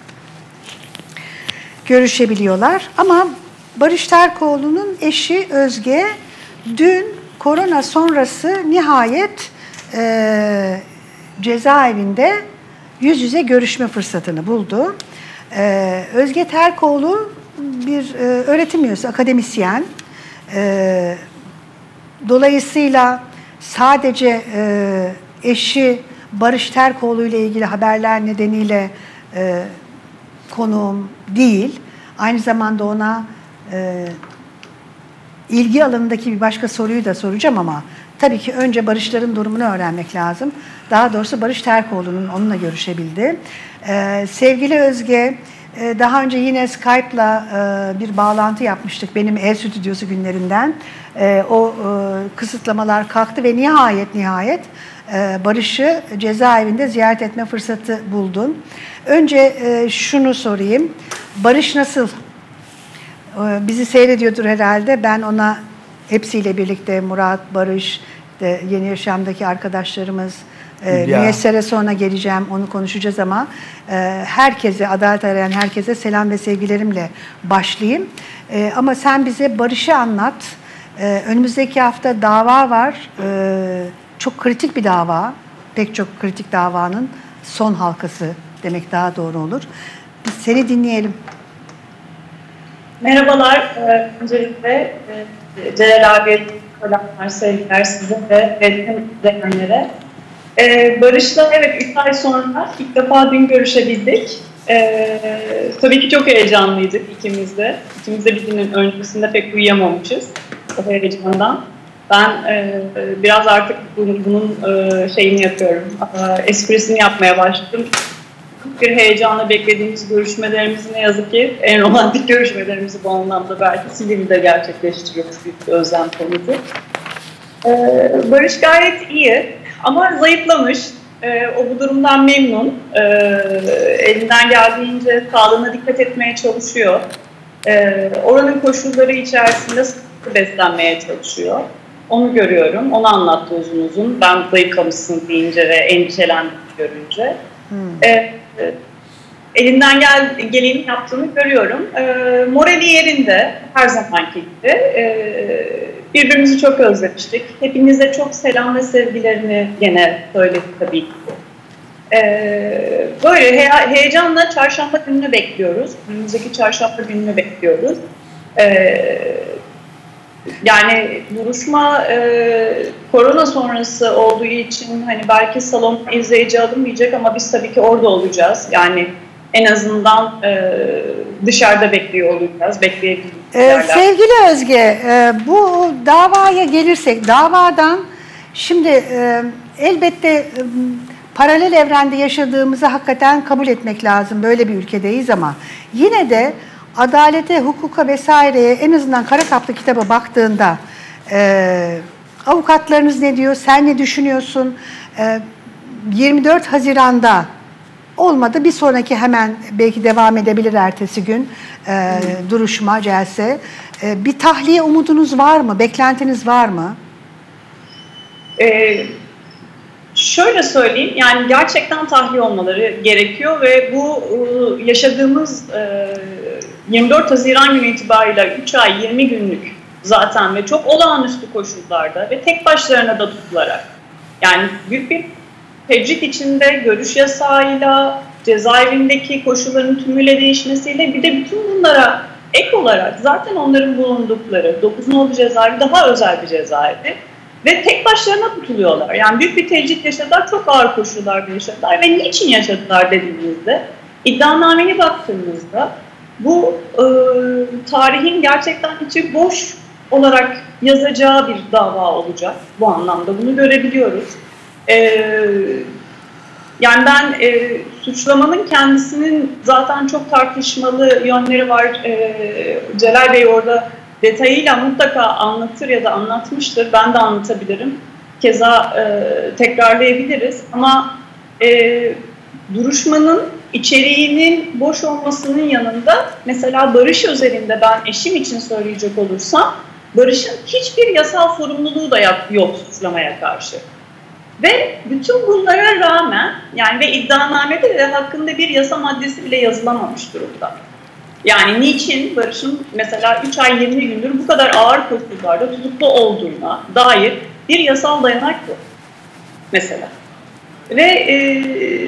görüşebiliyorlar. Ama Barış Terkoğlu'nun eşi Özge dün korona sonrası nihayet e, cezaevinde yüz yüze görüşme fırsatını buldu. E, Özge Terkoğlu bir e, öğretim üyesi, akademisyen. E, dolayısıyla sadece e, eşi Barış Terkoğlu ile ilgili haberler nedeniyle e, konuğum değil. Aynı zamanda ona e, ilgi alanındaki bir başka soruyu da soracağım, ama tabii ki önce Barışların durumunu öğrenmek lazım. Daha doğrusu Barış Terkoğlu'nun onunla görüşebildi. E, sevgili Özge, e, daha önce yine Skype'la e, bir bağlantı yapmıştık benim ev stüdyosu günlerinden. E, o e, kısıtlamalar kalktı ve nihayet nihayet e, Barış'ı cezaevinde ziyaret etme fırsatı buldun. Önce e, şunu sorayım. Barış nasıl? E, bizi seyrediyordur herhalde. Ben ona hepsiyle birlikte, Murat, Barış, de, Yeni Yaşam'daki arkadaşlarımız, e, Müyesser'e sonra geleceğim, onu konuşacağız, ama e, herkese, adalet arayan herkese selam ve sevgilerimle başlayayım. E, ama sen bize Barış'ı anlat. E, önümüzdeki hafta dava var. E, çok kritik bir dava. Pek çok kritik davanın son halkası demek daha doğru olur. Biz seni dinleyelim. Merhabalar. Öncelikle Celal abiye selamlar, sevgiler size ve tüm izleyenlere. Barış'la evet üç ay sonra ilk defa dün görüşebildik. Tabii ki çok heyecanlıydık ikimiz de. İkimiz de bir günün öncesinde pek uyuyamamışız o heyecandan. Ben e, biraz artık bunun, bunun e, şeyini yapıyorum, e, esprisini yapmaya başladım. Bir heyecanla beklediğimiz görüşmelerimiz ne yazık ki en romantik görüşmelerimizi bu anlamda belki Silivri'de gerçekleştiriyoruz, büyük bir özlem konusu. E, Barış gayet iyi ama zayıflamış. E, o bu durumdan memnun. E, elinden geldiğince sağlığına dikkat etmeye çalışıyor. E, oranın koşulları içerisinde sıkı beslenmeye çalışıyor. Onu görüyorum. Onu anlattı uzun uzun. Ben zayıflamışsın deyince ve endişelendim görünce. Hmm. E, elinden gel, geleni yaptığını görüyorum. E, morali yerinde her zamanki gibi. E, birbirimizi çok özlemiştik. Hepinize çok selam ve sevgilerini gene söyledi tabii ki. E, böyle he, heyecanla çarşamba gününü bekliyoruz. Önümüzdeki çarşamba gününü bekliyoruz. E, yani duruşma e, korona sonrası olduğu için hani belki salon izleyici alınmayacak ama biz tabii ki orada olacağız. Yani en azından e, dışarıda bekliyor olacağız, bekleyebiliriz. Ee, sevgili Özge, e, bu davaya gelirsek, davadan şimdi e, elbette e, paralel evrende yaşadığımızı hakikaten kabul etmek lazım. Böyle bir ülkedeyiz ama yine de adalete, hukuka vesaireye en azından Kara Kaplı kitaba baktığında e, avukatlarınız ne diyor, sen ne düşünüyorsun? E, yirmi dört Haziran'da olmadı, bir sonraki hemen belki devam edebilir ertesi gün e, hmm. duruşma, celse. E, bir tahliye umudunuz var mı? Beklentiniz var mı? Ee, şöyle söyleyeyim, yani gerçekten tahliye olmaları gerekiyor ve bu yaşadığımız e, yirmi dört Haziran günü itibariyle üç ay yirmi günlük zaten ve çok olağanüstü koşullarda ve tek başlarına da tutularak, yani büyük bir tecrit içinde görüş yasağıyla, cezaevindeki koşulların tümüyle değişmesiyle bir de bütün bunlara ek olarak zaten onların bulundukları dokuz nolu cezaevi daha özel bir cezaevi ve tek başlarına tutuluyorlar. Yani büyük bir tecrit yaşadılar, çok ağır koşullarda yaşadılar ve niçin yaşadılar dediğimizde, iddianameye baktığımızda bu e, tarihin gerçekten içi boş olarak yazacağı bir dava olacak. Bu anlamda bunu görebiliyoruz. E, yani ben e, suçlamanın kendisinin zaten çok tartışmalı yönleri var. E, Celal Bey orada detayıyla mutlaka anlatır ya da anlatmıştır. Ben de anlatabilirim. Keza e, tekrarlayabiliriz. Ama e, duruşmanın içeriğinin boş olmasının yanında mesela Barış özelinde ben eşim için söyleyecek olursam Barış'ın hiçbir yasal sorumluluğu da yok suçlamaya karşı. Ve bütün bunlara rağmen yani ve iddianamede de hakkında bir yasa maddesi bile yazılamamış durumda. Yani niçin Barış'ın mesela üç ay yirmi gündür bu kadar ağır koşullarda tutuklu olduğuna dair bir yasal dayanak yok mesela. Ve e,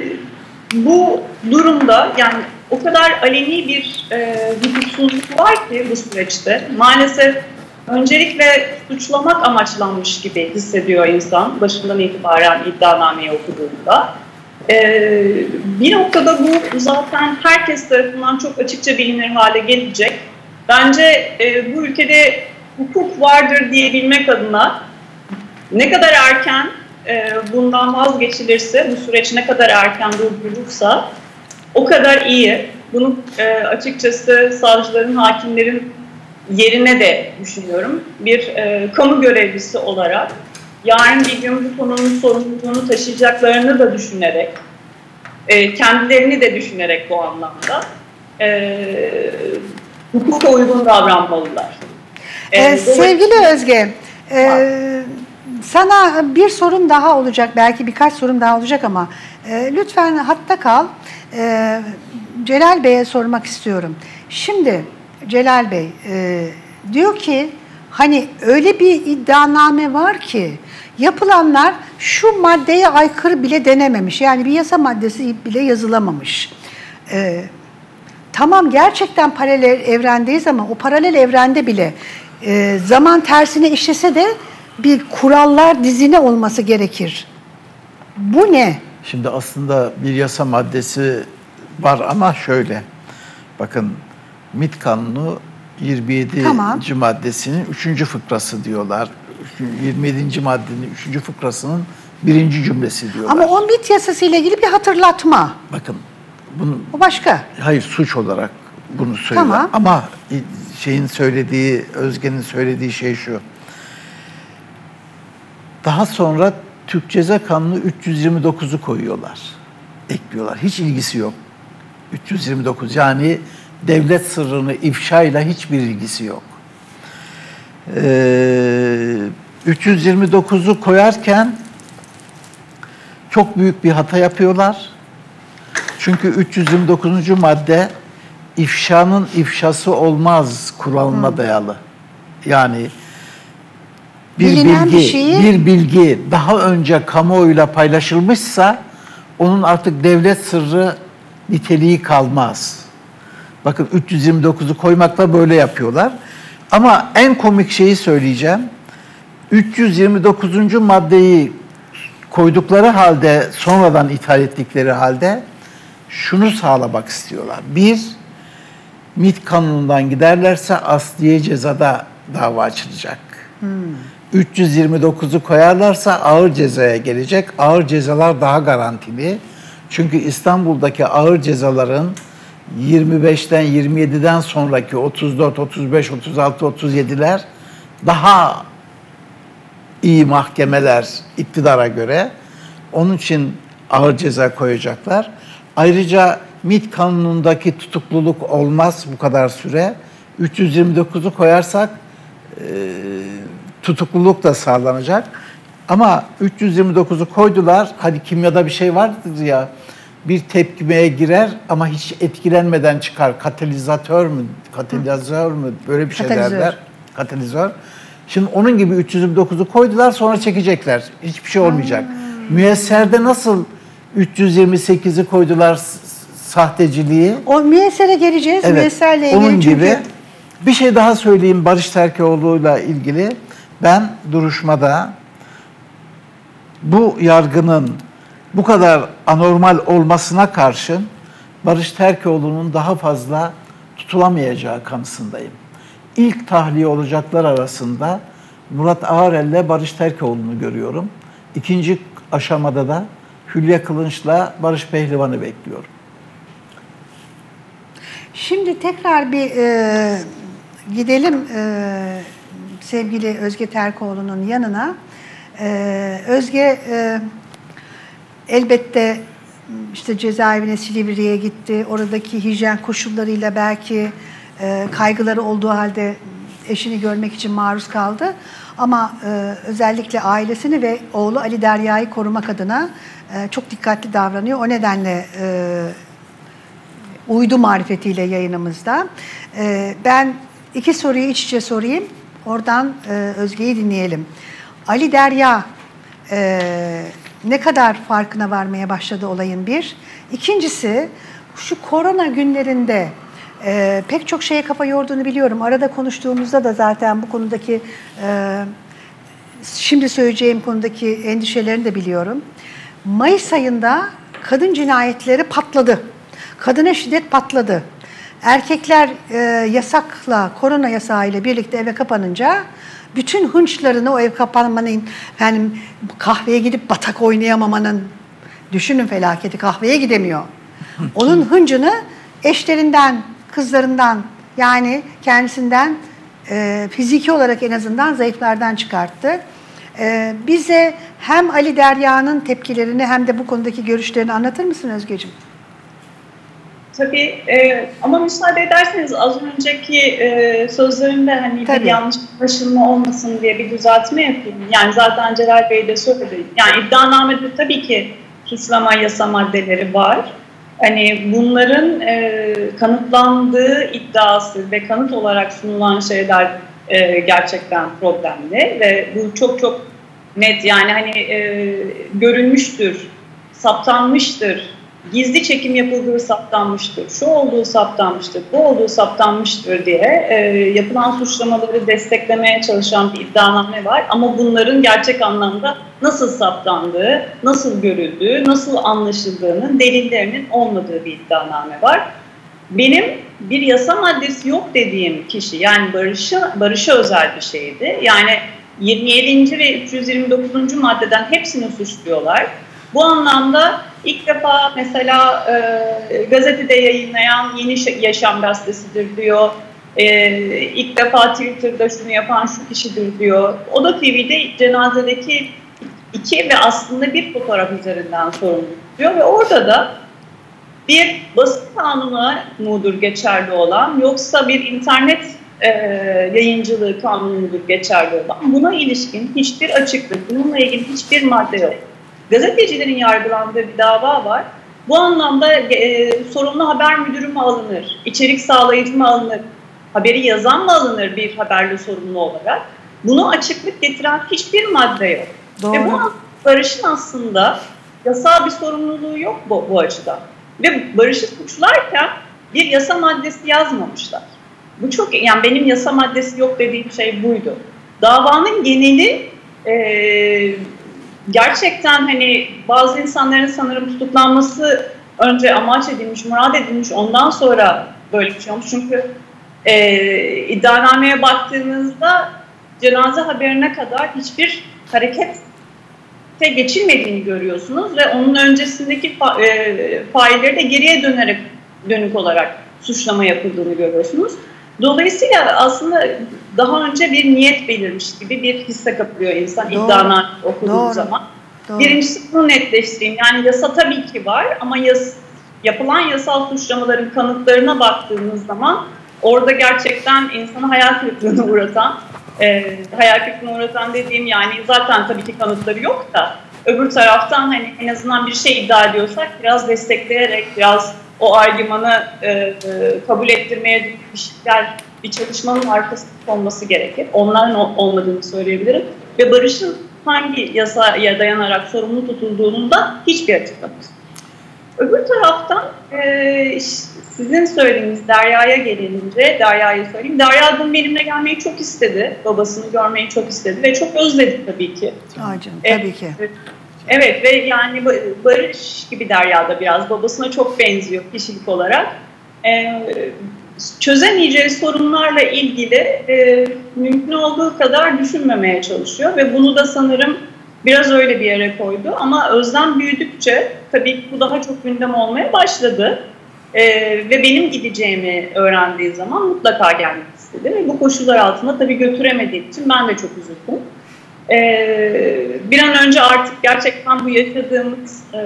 bu durumda yani o kadar aleni bir e, hukuksuzluk var ki bu süreçte maalesef öncelikle suçlamak amaçlanmış gibi hissediyor insan başından itibaren iddianameyi okuduğunda. Ee, bir noktada bu zaten herkes tarafından çok açıkça bilinir hale gelecek. Bence e, bu ülkede hukuk vardır diyebilmek adına ne kadar erken e, bundan vazgeçilirse, bu süreç ne kadar erken durdurulursa o kadar iyi. Bunu e, açıkçası savcıların, hakimlerin yerine de düşünüyorum. Bir e, kamu görevlisi olarak yarın bir gün bu konunun sorumluluğunu taşıyacaklarını da düşünerek, e, kendilerini de düşünerek bu anlamda e, hukuka uygun davranmalılar. E, ee, sevgili Özge, e, sana bir sorum daha olacak, belki birkaç sorum daha olacak ama e, lütfen hatta kal. E, Celal Bey'e sormak istiyorum. Şimdi Celal Bey e, diyor ki hani öyle bir iddianame var ki yapılanlar şu maddeye aykırı bile denememiş. Yani bir yasa maddesi bile yazılamamış. E, tamam gerçekten paralel evrendeyiz ama o paralel evrende bile e, zaman tersine işlese de bir kurallar dizine olması gerekir. Bu ne? Şimdi aslında bir yasa maddesi var ama şöyle. Bakın M İ T Kanunu yirmi yedinci Tamam. maddesinin üçüncü fıkrası diyorlar. yirmi yedinci maddenin üçüncü fıkrasının birinci cümlesi diyorlar. Ama o MİT yasası ile ilgili bir hatırlatma. Bakın, bunu, o başka. Hayır, suç olarak bunu söylüyor. Tamam. Ama şeyin söylediği, Özge'nin söylediği şey şu. Daha sonra Türk Ceza Kanunu üç yüz yirmi dokuzu koyuyorlar. Ekliyorlar. Hiç ilgisi yok. üç yüz yirmi dokuz, yani devlet sırrını ifşayla hiçbir ilgisi yok. Ee, üç yüz yirmi dokuzu koyarken çok büyük bir hata yapıyorlar. Çünkü üç yüz yirmi dokuzuncu madde ifşanın ifşası olmaz kuralına hmm. dayalı. Yani bir Bilinen bilgi, bir, şeyi... bir bilgi daha önce kamuoyuyla paylaşılmışsa onun artık devlet sırrı niteliği kalmaz. Bakın, üç yüz yirmi dokuzu koymakla böyle yapıyorlar. Ama en komik şeyi söyleyeceğim. üç yüz yirmi dokuzuncu maddeyi koydukları halde, sonradan ithal ettikleri halde şunu sağlamak istiyorlar. Bir, MİT kanunundan giderlerse asliye cezada dava açılacak. Hmm. üç yüz yirmi dokuzu koyarlarsa ağır cezaya gelecek. Ağır cezalar daha garantili. Çünkü İstanbul'daki ağır cezaların yirmi beşten yirmi yediden sonraki otuz dört, otuz beş, otuz altı, otuz yediler daha iyi mahkemeler iktidara göre. Onun için ağır ceza koyacaklar. Ayrıca MİT kanunundaki tutukluluk olmaz bu kadar süre. üç yüz yirmi dokuzu koyarsak e, tutukluluk da sağlanacak. Ama üç yüz yirmi dokuzu koydular. Hadi kimyada bir şey vardır ya. Bir tepkimeye girer ama hiç etkilenmeden çıkar. Katalizatör mü? Katalizör mü? Böyle bir şey Katalizör. derler. Katalizör. Şimdi onun gibi üç yüz yirmi dokuzu koydular, sonra çekecekler. Hiçbir şey olmayacak. Hmm. Müyesserde nasıl üç yüz yirmi sekizi koydular, sahteciliği? O müyessere geleceğiz. Evet, Müyesserle ilgili onun çünkü... gibi. Bir şey daha söyleyeyim Barış Terkoğlu'yla ilgili. Ben duruşmada bu yargının bu kadar anormal olmasına karşın Barış Terkoğlu'nun daha fazla tutulamayacağı kanısındayım. İlk tahliye olacaklar arasında Murat Ağarel ile Barış Terkoğlu'nu görüyorum. İkinci aşamada da Hülya Kılınç'la Barış Pehlivan'ı bekliyorum. Şimdi tekrar bir e, gidelim e, sevgili Özge Terkoğlu'nun yanına. E, Özge e, elbette işte cezaevine, Silivri'ye gitti. Oradaki hijyen koşullarıyla belki e, kaygıları olduğu halde eşini görmek için maruz kaldı. Ama e, özellikle ailesini ve oğlu Ali Derya'yı korumak adına e, çok dikkatli davranıyor. O nedenle e, uydu marifetiyle yayınımızda. E, ben iki soruyu iç içe sorayım. Oradan e, Özge'yi dinleyelim. Ali Derya e, ne kadar farkına varmaya başladı olayın bir. İkincisi, şu korona günlerinde e, pek çok şeye kafa yorduğunu biliyorum. Arada konuştuğumuzda da zaten bu konudaki e, şimdi söyleyeceğim konudaki endişelerini de biliyorum. Mayıs ayında kadın cinayetleri patladı. Kadına şiddet patladı. Erkekler e, yasakla, korona yasağıyla birlikte eve kapanınca bütün hınçlarını o ev kapanmanın, yani kahveye gidip batak oynayamamanın, düşünün felaketi, kahveye gidemiyor. Onun hıncını eşlerinden, kızlarından, yani kendisinden e, fiziki olarak en azından zayıflardan çıkarttı. E, bize hem Ali Derya'nın tepkilerini hem de bu konudaki görüşlerini anlatır mısın Özgeciğim? Tabii e, ama müsaade ederseniz az önceki e, sözlerimde hani Tabii. bir yanlış anlaşılma olmasın diye bir düzeltme yapayım. Yani zaten Celal Bey de söyledi. Yani iddianamede tabii ki suçlama yasa maddeleri var. Hani bunların e, kanıtlandığı iddiası ve kanıt olarak sunulan şeyler e, gerçekten problemli ve bu çok çok net, yani hani e, görülmüştür, saptanmıştır. Gizli çekim yapıldığı saptanmıştır, şu olduğu saptanmıştır, bu olduğu saptanmıştır diye e, yapılan suçlamaları desteklemeye çalışan bir iddianame var. Ama bunların gerçek anlamda nasıl saptandığı, nasıl görüldüğü, nasıl anlaşıldığının delillerinin olmadığı bir iddianame var. Benim bir yasa maddesi yok dediğim kişi, yani Barış'a Barış'a özel bir şeydi. Yani yirmi yedinci ve üç yüz yirmi dokuzuncu maddeden hepsini suçluyorlar. Bu anlamda ilk defa mesela e, gazetede yayınlayan Yeni Yaşam gazetesidir diyor. E, ilk defa Twitter'da şunu yapan şu kişidir diyor. Oda T V'de cenazedeki iki ve aslında bir fotoğraf üzerinden sorumlu diyor ve orada da bir basın kanunu mudur geçerli olan, yoksa bir internet e, yayıncılığı kanunu mudur geçerli olan, buna ilişkin hiçbir açıklık, bununla ilgili hiçbir madde yok. Gazetecilerin yargılandığı bir dava var. Bu anlamda e, sorumlu haber müdürü mü alınır, içerik sağlayıcı mı alınır, haberi yazan mı alınır bir haberle sorumlu olarak? Bunu açıklık getiren hiçbir madde yok. Doğru. Ve bu Barış'ın aslında yasal bir sorumluluğu yok bu, bu açıdan. Ve Barış'ı suçlarken bir yasa maddesi yazmamışlar. Bu çok, yani benim yasa maddesi yok dediğim şey buydu. Davanın geneli e, gerçekten hani bazı insanların sanırım tutuklanması önce amaç edilmiş, murad edilmiş, ondan sonra böyle bir şey olmuş. Çünkü e, iddianameye baktığınızda cenaze haberine kadar hiçbir hareket geçilmediğini görüyorsunuz ve onun öncesindeki fa e, failleri de geriye dönerek dönük olarak suçlama yapıldığını görüyorsunuz. Dolayısıyla aslında daha önce bir niyet belirmiş gibi bir hisse kapılıyor insan iddianame okuduğu Doğru. zaman. Doğru. Birincisi bunu netleştireyim. Yani yasa tabii ki var ama yas yapılan yasal suçlamaların kanıtlarına baktığımız zaman orada gerçekten insanı hayal kırıklığına uğratan, E, hayal kırıklığına uğratan dediğim, yani zaten tabii ki kanıtları yok da öbür taraftan hani en azından bir şey iddia ediyorsak biraz destekleyerek, biraz o argümanı e, e, kabul ettirmeye bir şeyler, bir çalışmanın arkasında olması gerekir. Onların olmadığını söyleyebilirim. Ve Barış'ın hangi yasaya dayanarak sorumlu tutulduğunun da hiçbir açıklaması. Öbür taraftan e, sizin söylediğiniz Derya'ya gelince, Derya'yı söyleyeyim. Derya dün benimle gelmeyi çok istedi. Babasını görmeyi çok istedi ve çok özledi tabii ki. Ay canım, tabii evet, ki. Evet ve yani Barış gibi Derya da biraz babasına çok benziyor kişilik olarak. E, çözemeyeceği sorunlarla ilgili e, mümkün olduğu kadar düşünmemeye çalışıyor ve bunu da sanırım biraz öyle bir yere koydu. Ama özlem büyüdükçe tabii ki bu daha çok gündem olmaya başladı. Ee, ve benim gideceğimi öğrendiği zaman mutlaka gelmek istedi. Ve bu koşullar altında tabii götüremediği için ben de çok üzüldüm. Ee, bir an önce artık gerçekten bu yaşadığımız e,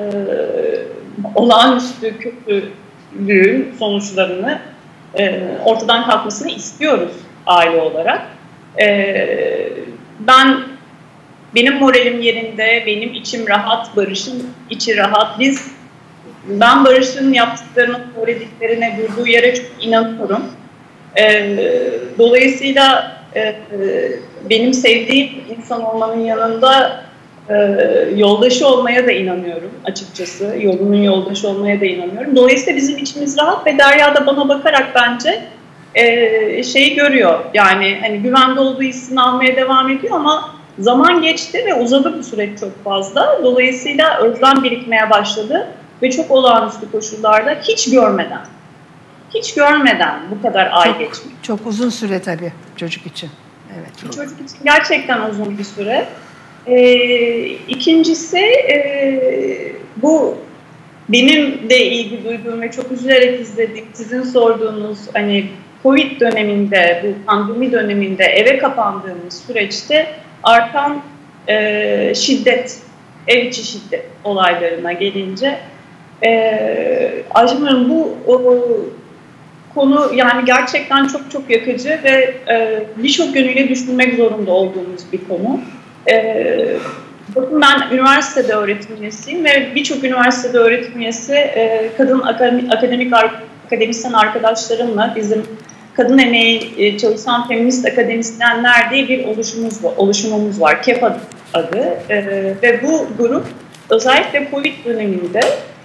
olağanüstü kötülüğün sonuçlarını e, ortadan kalkmasını istiyoruz aile olarak. Ee, ben Benim moralim yerinde, benim içim rahat, Barış'ın içi rahat. Biz, ben Barış'ın yaptıklarını, söylediklerine, durduğu yere çok inanıyorum. Ee, dolayısıyla e, benim sevdiğim insan olmanın yanında e, yoldaşı olmaya da inanıyorum açıkçası. Yolunun yoldaşı olmaya da inanıyorum. Dolayısıyla bizim içimiz rahat ve Derya da bana bakarak bence e, şeyi görüyor. Yani hani güvende olduğu hissini almaya devam ediyor ama zaman geçti ve uzadı bu süreç çok fazla. Dolayısıyla özlem birikmeye başladı ve çok olağanüstü koşullarda hiç görmeden, hiç görmeden bu kadar ay Çok, geçmiyor. çok uzun süre tabii çocuk için. Evet. Bir çocuk için gerçekten uzun bir süre. Ee, ikincisi e, bu benim de ilgi duyduğum ve çok üzülerek izlediğim, sizin sorduğunuz hani Covid döneminde, bu pandemi döneminde eve kapandığımız süreçte artan e, şiddet, ev içi şiddet olaylarına gelince e, Ayşem Hanım bu o, konu yani gerçekten çok çok yakıcı ve e, birçok yönüyle düşünmek zorunda olduğumuz bir konu. E, bakın ben üniversitede öğretim üyesiyim ve birçok üniversitede öğretim üyesi e, kadın akademik, akademik akademisyen arkadaşlarımla bizim Kadın Emeği Çalışan Feminist Akademisyenler diye bir oluşumumuz var, oluşumumuz var. K E F adı. E, ve bu grup özellikle Covid döneminde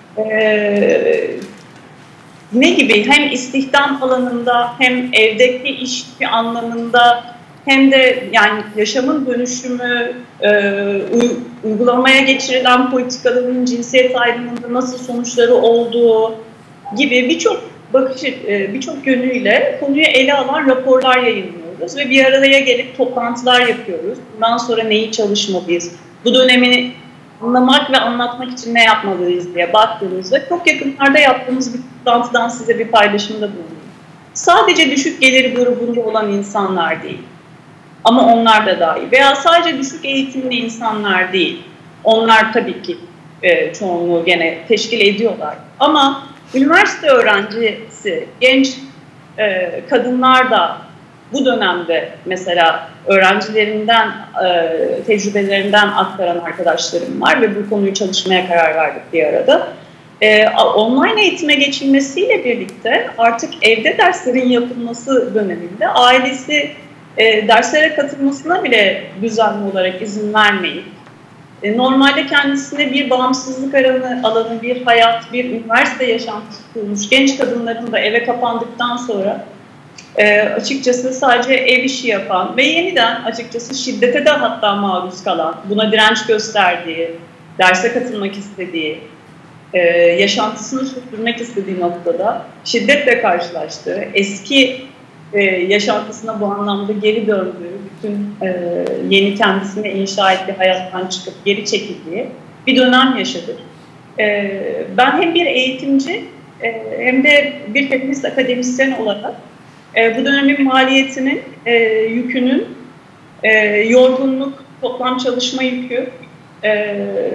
e, ne gibi hem istihdam alanında hem evdeki iş anlamında hem de yani yaşamın dönüşümü, e, uygulamaya geçirilen politikaların cinsiyet ayrımında nasıl sonuçları olduğu gibi birçok bakış birçok yönüyle konuyu ele alan raporlar yayınlıyoruz. yapıyoruz ve bir araya gelip toplantılar yapıyoruz. Bundan sonra neyi çalışmalıyız, bu dönemi anlamak ve anlatmak için ne yapmalıyız diye baktığımızda çok yakınlarda yaptığımız bir toplantıdan size bir paylaşımda bulunayım. Sadece düşük gelir grubunda olan insanlar değil ama onlar da dahil veya sadece düşük eğitimli insanlar değil, onlar tabii ki e, çoğunluğu gene teşkil ediyorlar ama üniversite öğrencisi, genç e, kadınlar da bu dönemde mesela öğrencilerinden, e, tecrübelerinden aktaran arkadaşlarım var ve bu konuyu çalışmaya karar verdik bir arada. E, online eğitime geçilmesiyle birlikte artık evde derslerin yapılması döneminde ailesi e, derslere katılmasına bile düzenli olarak izin vermeyip e, normalde kendisine bir bağımsızlık alanı, alanı, bir hayat, bir üniversite yaşantısı kurmuş genç kadınların da eve kapandıktan sonra e, açıkçası sadece ev işi yapan ve yeniden açıkçası şiddete de hatta maruz kalan, buna direnç gösterdiği, derse katılmak istediği, Ee, yaşantısını sürdürmek istediği noktada şiddetle karşılaştığı, eski e, yaşantısına bu anlamda geri döndüğü, bütün e, yeni kendisine inşa ettiği hayattan çıkıp geri çekildiği bir dönem yaşadık. E, ben hem bir eğitimci e, hem de bir feminist akademisyen olarak e, bu dönemin maliyetinin, e, yükünün, e, yorgunluk, toplam çalışma yükü, e,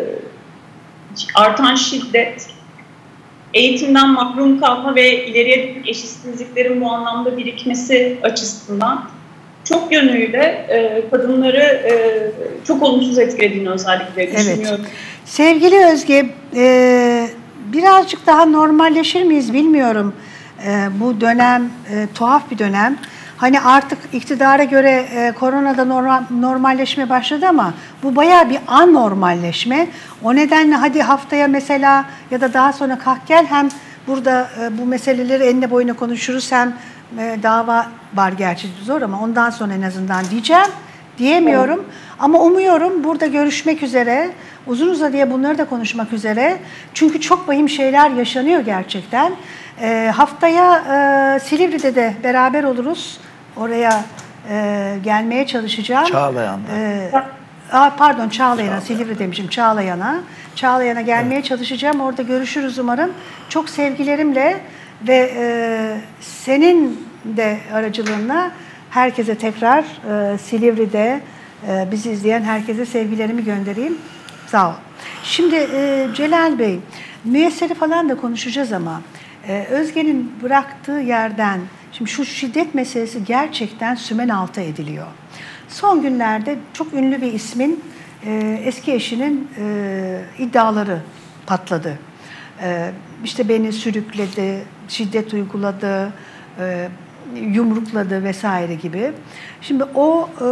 artan şiddet, eğitimden mahrum kalma ve ileriye dönük eşitsizliklerin bu anlamda birikmesi açısından çok yönüyle e, kadınları e, çok olumsuz etkilediğini özellikle düşünüyorum. Evet. Sevgili Özge, e, birazcık daha normalleşir miyiz bilmiyorum. E, bu dönem e, tuhaf bir dönem. Hani artık iktidara göre e, koronada normal, normalleşme başladı ama bu bayağı bir anormalleşme. O nedenle hadi haftaya mesela ya da daha sonra kalk gel hem burada e, bu meseleleri enine boyuna konuşuruz hem e, dava var gerçi zor ama ondan sonra en azından diyeceğim. Diyemiyorum evet. Ama umuyorum burada görüşmek üzere, uzun uzadıya bunları da konuşmak üzere. Çünkü çok vahim şeyler yaşanıyor gerçekten. E, haftaya e, Silivri'de de beraber oluruz. Oraya e, gelmeye çalışacağım. Çağlayan'da. E, a, pardon Çağlayan'a, Silivri demişim Çağlayan'a. Çağlayan'a gelmeye evet. çalışacağım. Orada görüşürüz umarım. Çok sevgilerimle ve e, senin de aracılığınla herkese tekrar e, Silivri'de e, bizi izleyen herkese sevgilerimi göndereyim. Sağ ol. Şimdi e, Celal Bey, müesseri falan da konuşacağız ama e, Özge'nin bıraktığı yerden, şimdi şu şiddet meselesi gerçekten sümen altı ediliyor. Son günlerde çok ünlü bir ismin e, eski eşinin e, iddiaları patladı. E, işte beni sürükledi, şiddet uyguladı, e, yumrukladı vesaire gibi. Şimdi o e,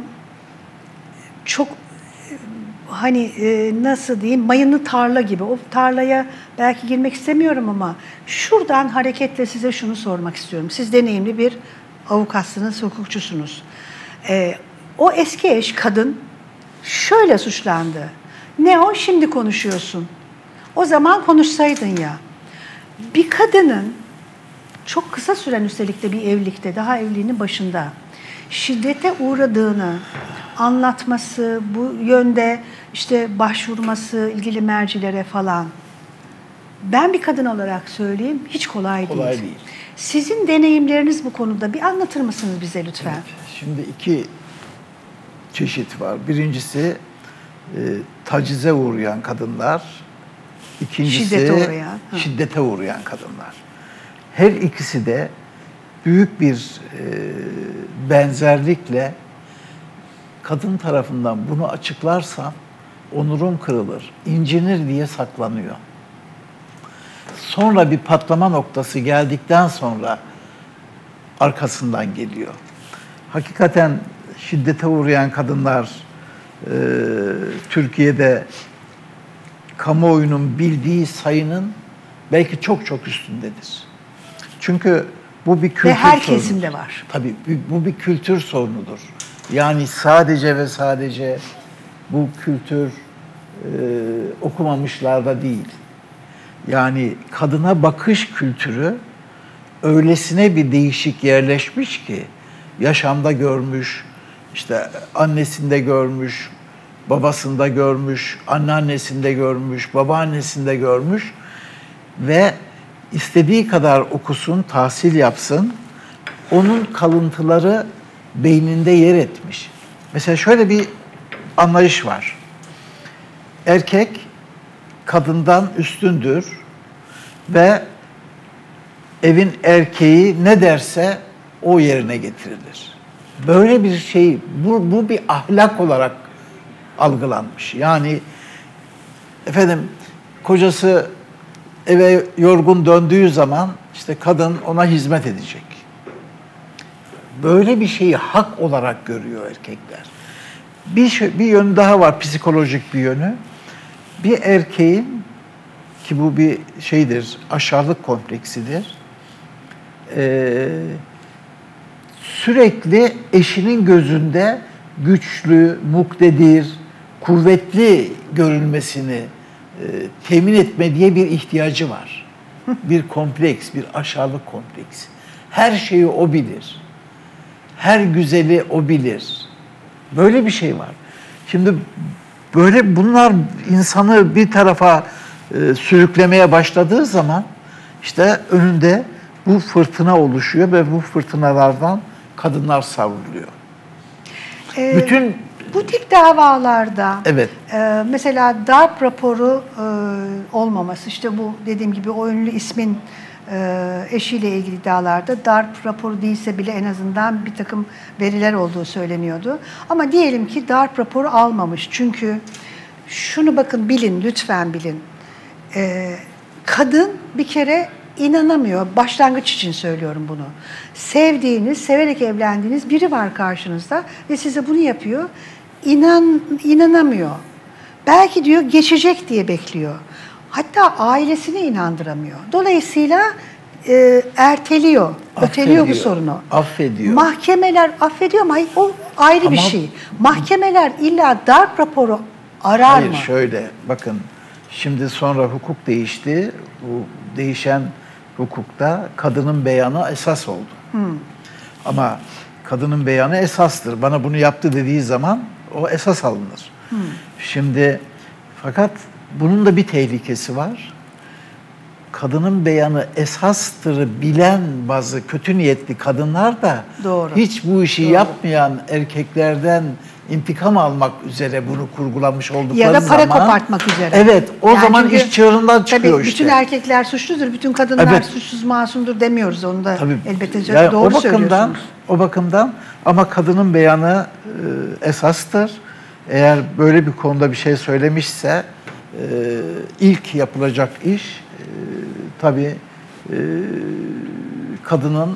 çok hani e, nasıl diyeyim mayınlı tarla gibi. O tarlaya belki girmek istemiyorum ama şuradan hareketle size şunu sormak istiyorum. Siz deneyimli bir avukatsınız, hukukçusunuz. E, o eski eş kadın şöyle suçlandı. Ne o? Şimdi konuşuyorsun. O zaman konuşsaydın ya. Bir kadının çok kısa süren üstelik de bir evlilikte, daha evliliğinin başında şiddete uğradığını anlatması, bu yönde işte başvurması ilgili mercilere falan. Ben bir kadın olarak söyleyeyim, hiç kolay, kolay değil. değil. Sizin deneyimleriniz bu konuda bir anlatır mısınız bize lütfen? Evet, şimdi iki çeşit var. Birincisi e, tacize uğrayan kadınlar, ikincisi şiddete uğrayan, şiddete uğrayan kadınlar. Her ikisi de büyük bir e, benzerlikle kadın tarafından bunu açıklarsam onurum kırılır, incinir diye saklanıyor. Sonra bir patlama noktası geldikten sonra arkasından geliyor. Hakikaten şiddete uğrayan kadınlar e, Türkiye'de kamuoyunun bildiği sayının belki çok çok üstündedir. Çünkü bu bir kültür ve her sorunudur. kesimde var. Tabii bu bir kültür sorunudur. Yani sadece ve sadece bu kültür e, okumamışlarda değil. Yani kadına bakış kültürü öylesine bir değişik yerleşmiş ki yaşamda görmüş, işte annesinde görmüş, babasında görmüş, anneannesinde görmüş, babaannesinde görmüş ve istediği kadar okusun, tahsil yapsın, onun kalıntıları beyninde yer etmiş. Mesela şöyle bir anlayış var. Erkek kadından üstündür ve evin erkeği ne derse o yerine getirilir. Böyle bir şey, bu, bu bir ahlak olarak algılanmış. Yani efendim kocası eve yorgun döndüğü zaman işte kadın ona hizmet edecek. Böyle bir şeyi hak olarak görüyor erkekler. Bir, şey, bir yönü daha var, psikolojik bir yönü. Bir erkeğin, ki bu bir şeydir, aşağılık kompleksidir, Ee, sürekli eşinin gözünde güçlü, muktedir, kuvvetli görünmesini e, temin etme diye bir ihtiyacı var. Bir kompleks, bir aşağılık kompleksi. Her şeyi o bilir. Her güzeli o bilir. Böyle bir şey var. Şimdi böyle bunlar insanı bir tarafa e, sürüklemeye başladığı zaman işte önünde bu fırtına oluşuyor ve bu fırtınalardan kadınlar savruluyor. Ee, Bütün bu tip davalarda evet. e, mesela darp raporu e, olmaması, işte bu dediğim gibi o ünlü ismin e, eşiyle ilgili iddialarda darp raporu değilse bile en azından bir takım veriler olduğu söyleniyordu. Ama diyelim ki darp raporu almamış. Çünkü şunu bakın, bilin, lütfen bilin. E, kadın bir kere İnanamıyor. Başlangıç için söylüyorum bunu. Sevdiğiniz, severek evlendiğiniz biri var karşınızda ve size bunu yapıyor. İnan, inanamıyor. Belki diyor geçecek diye bekliyor. Hatta ailesini inandıramıyor. Dolayısıyla e, erteliyor, öteliyor bu sorunu. Affediyor. Mahkemeler affediyor ama o ayrı Ama, bir şey. Mahkemeler illa darp raporu arar hayır, mı? Hayır şöyle bakın. Şimdi sonra hukuk değişti. Bu değişen hukukta kadının beyanı esas oldu. Hmm. Ama kadının beyanı esastır. Bana bunu yaptı dediği zaman o esas alınır. Hmm. Şimdi fakat bunun da bir tehlikesi var. Kadının beyanı esastır bilen bazı kötü niyetli kadınlar da Doğru. hiç bu işi Doğru. yapmayan erkeklerden intikam almak üzere bunu kurgulamış oldukları zaman... Ya da para zaman, kopartmak üzere. Evet, o yani zaman çünkü, iş çığırından çıkıyor tabii, işte. bütün erkekler suçludur, bütün kadınlar evet. suçsuz masumdur demiyoruz. Onu da tabii, elbette yani doğru o bakımdan, söylüyorsunuz. O bakımdan ama kadının beyanı e, esastır. Eğer böyle bir konuda bir şey söylemişse e, ilk yapılacak iş e, tabii e, kadının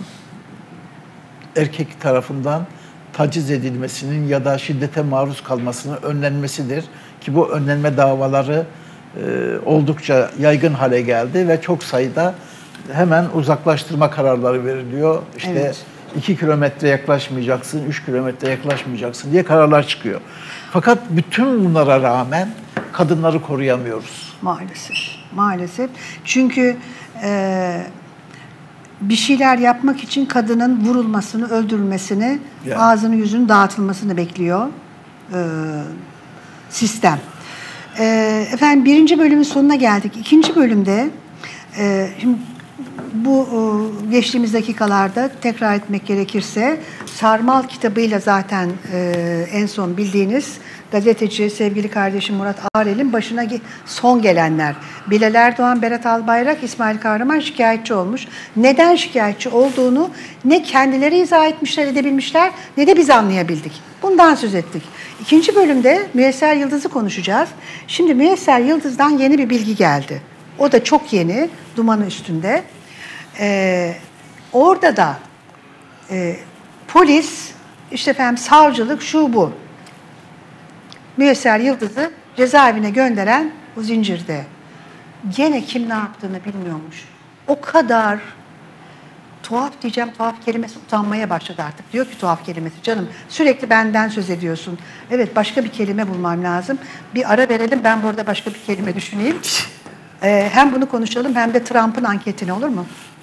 erkek tarafından taciz edilmesinin ya da şiddete maruz kalmasının önlenmesidir. Ki bu önlenme davaları e, oldukça yaygın hale geldi ve çok sayıda hemen uzaklaştırma kararları veriliyor. İşte evet. iki kilometre yaklaşmayacaksın, üç kilometre yaklaşmayacaksın diye kararlar çıkıyor. Fakat bütün bunlara rağmen kadınları koruyamıyoruz. Maalesef, maalesef. Çünkü e, bir şeyler yapmak için kadının vurulmasını, öldürülmesini, yani. ağzını yüzünü dağıtılmasını bekliyor e, sistem. E, efendim birinci bölümün sonuna geldik. İkinci bölümde e, şimdi bu e, geçtiğimiz dakikalarda tekrar etmek gerekirse Sarmal kitabıyla zaten e, en son bildiğiniz gazeteci sevgili kardeşim Murat Ağrel'in başına son gelenler. Bilal Erdoğan, Berat Albayrak, İsmail Kahraman şikayetçi olmuş. Neden şikayetçi olduğunu ne kendileri izah etmişler, edebilmişler ne de biz anlayabildik. Bundan söz ettik. İkinci bölümde Müyesser Yıldız'ı konuşacağız. Şimdi Müyesser Yıldız'dan yeni bir bilgi geldi. O da çok yeni, dumanı üstünde. Ee, orada da e, polis, işte efendim savcılık, şu bu. Müyesser Yıldız'ı cezaevine gönderen o zincirde. Gene kim ne yaptığını bilmiyormuş. O kadar tuhaf diyeceğim, tuhaf kelimesi utanmaya başladı artık. Diyor ki tuhaf kelimesi, canım sürekli benden söz ediyorsun. Evet, başka bir kelime bulmam lazım. Bir ara verelim, ben burada başka bir kelime düşüneyim. Ee, hem bunu konuşalım hem de Trump'ın anketini, olur mu?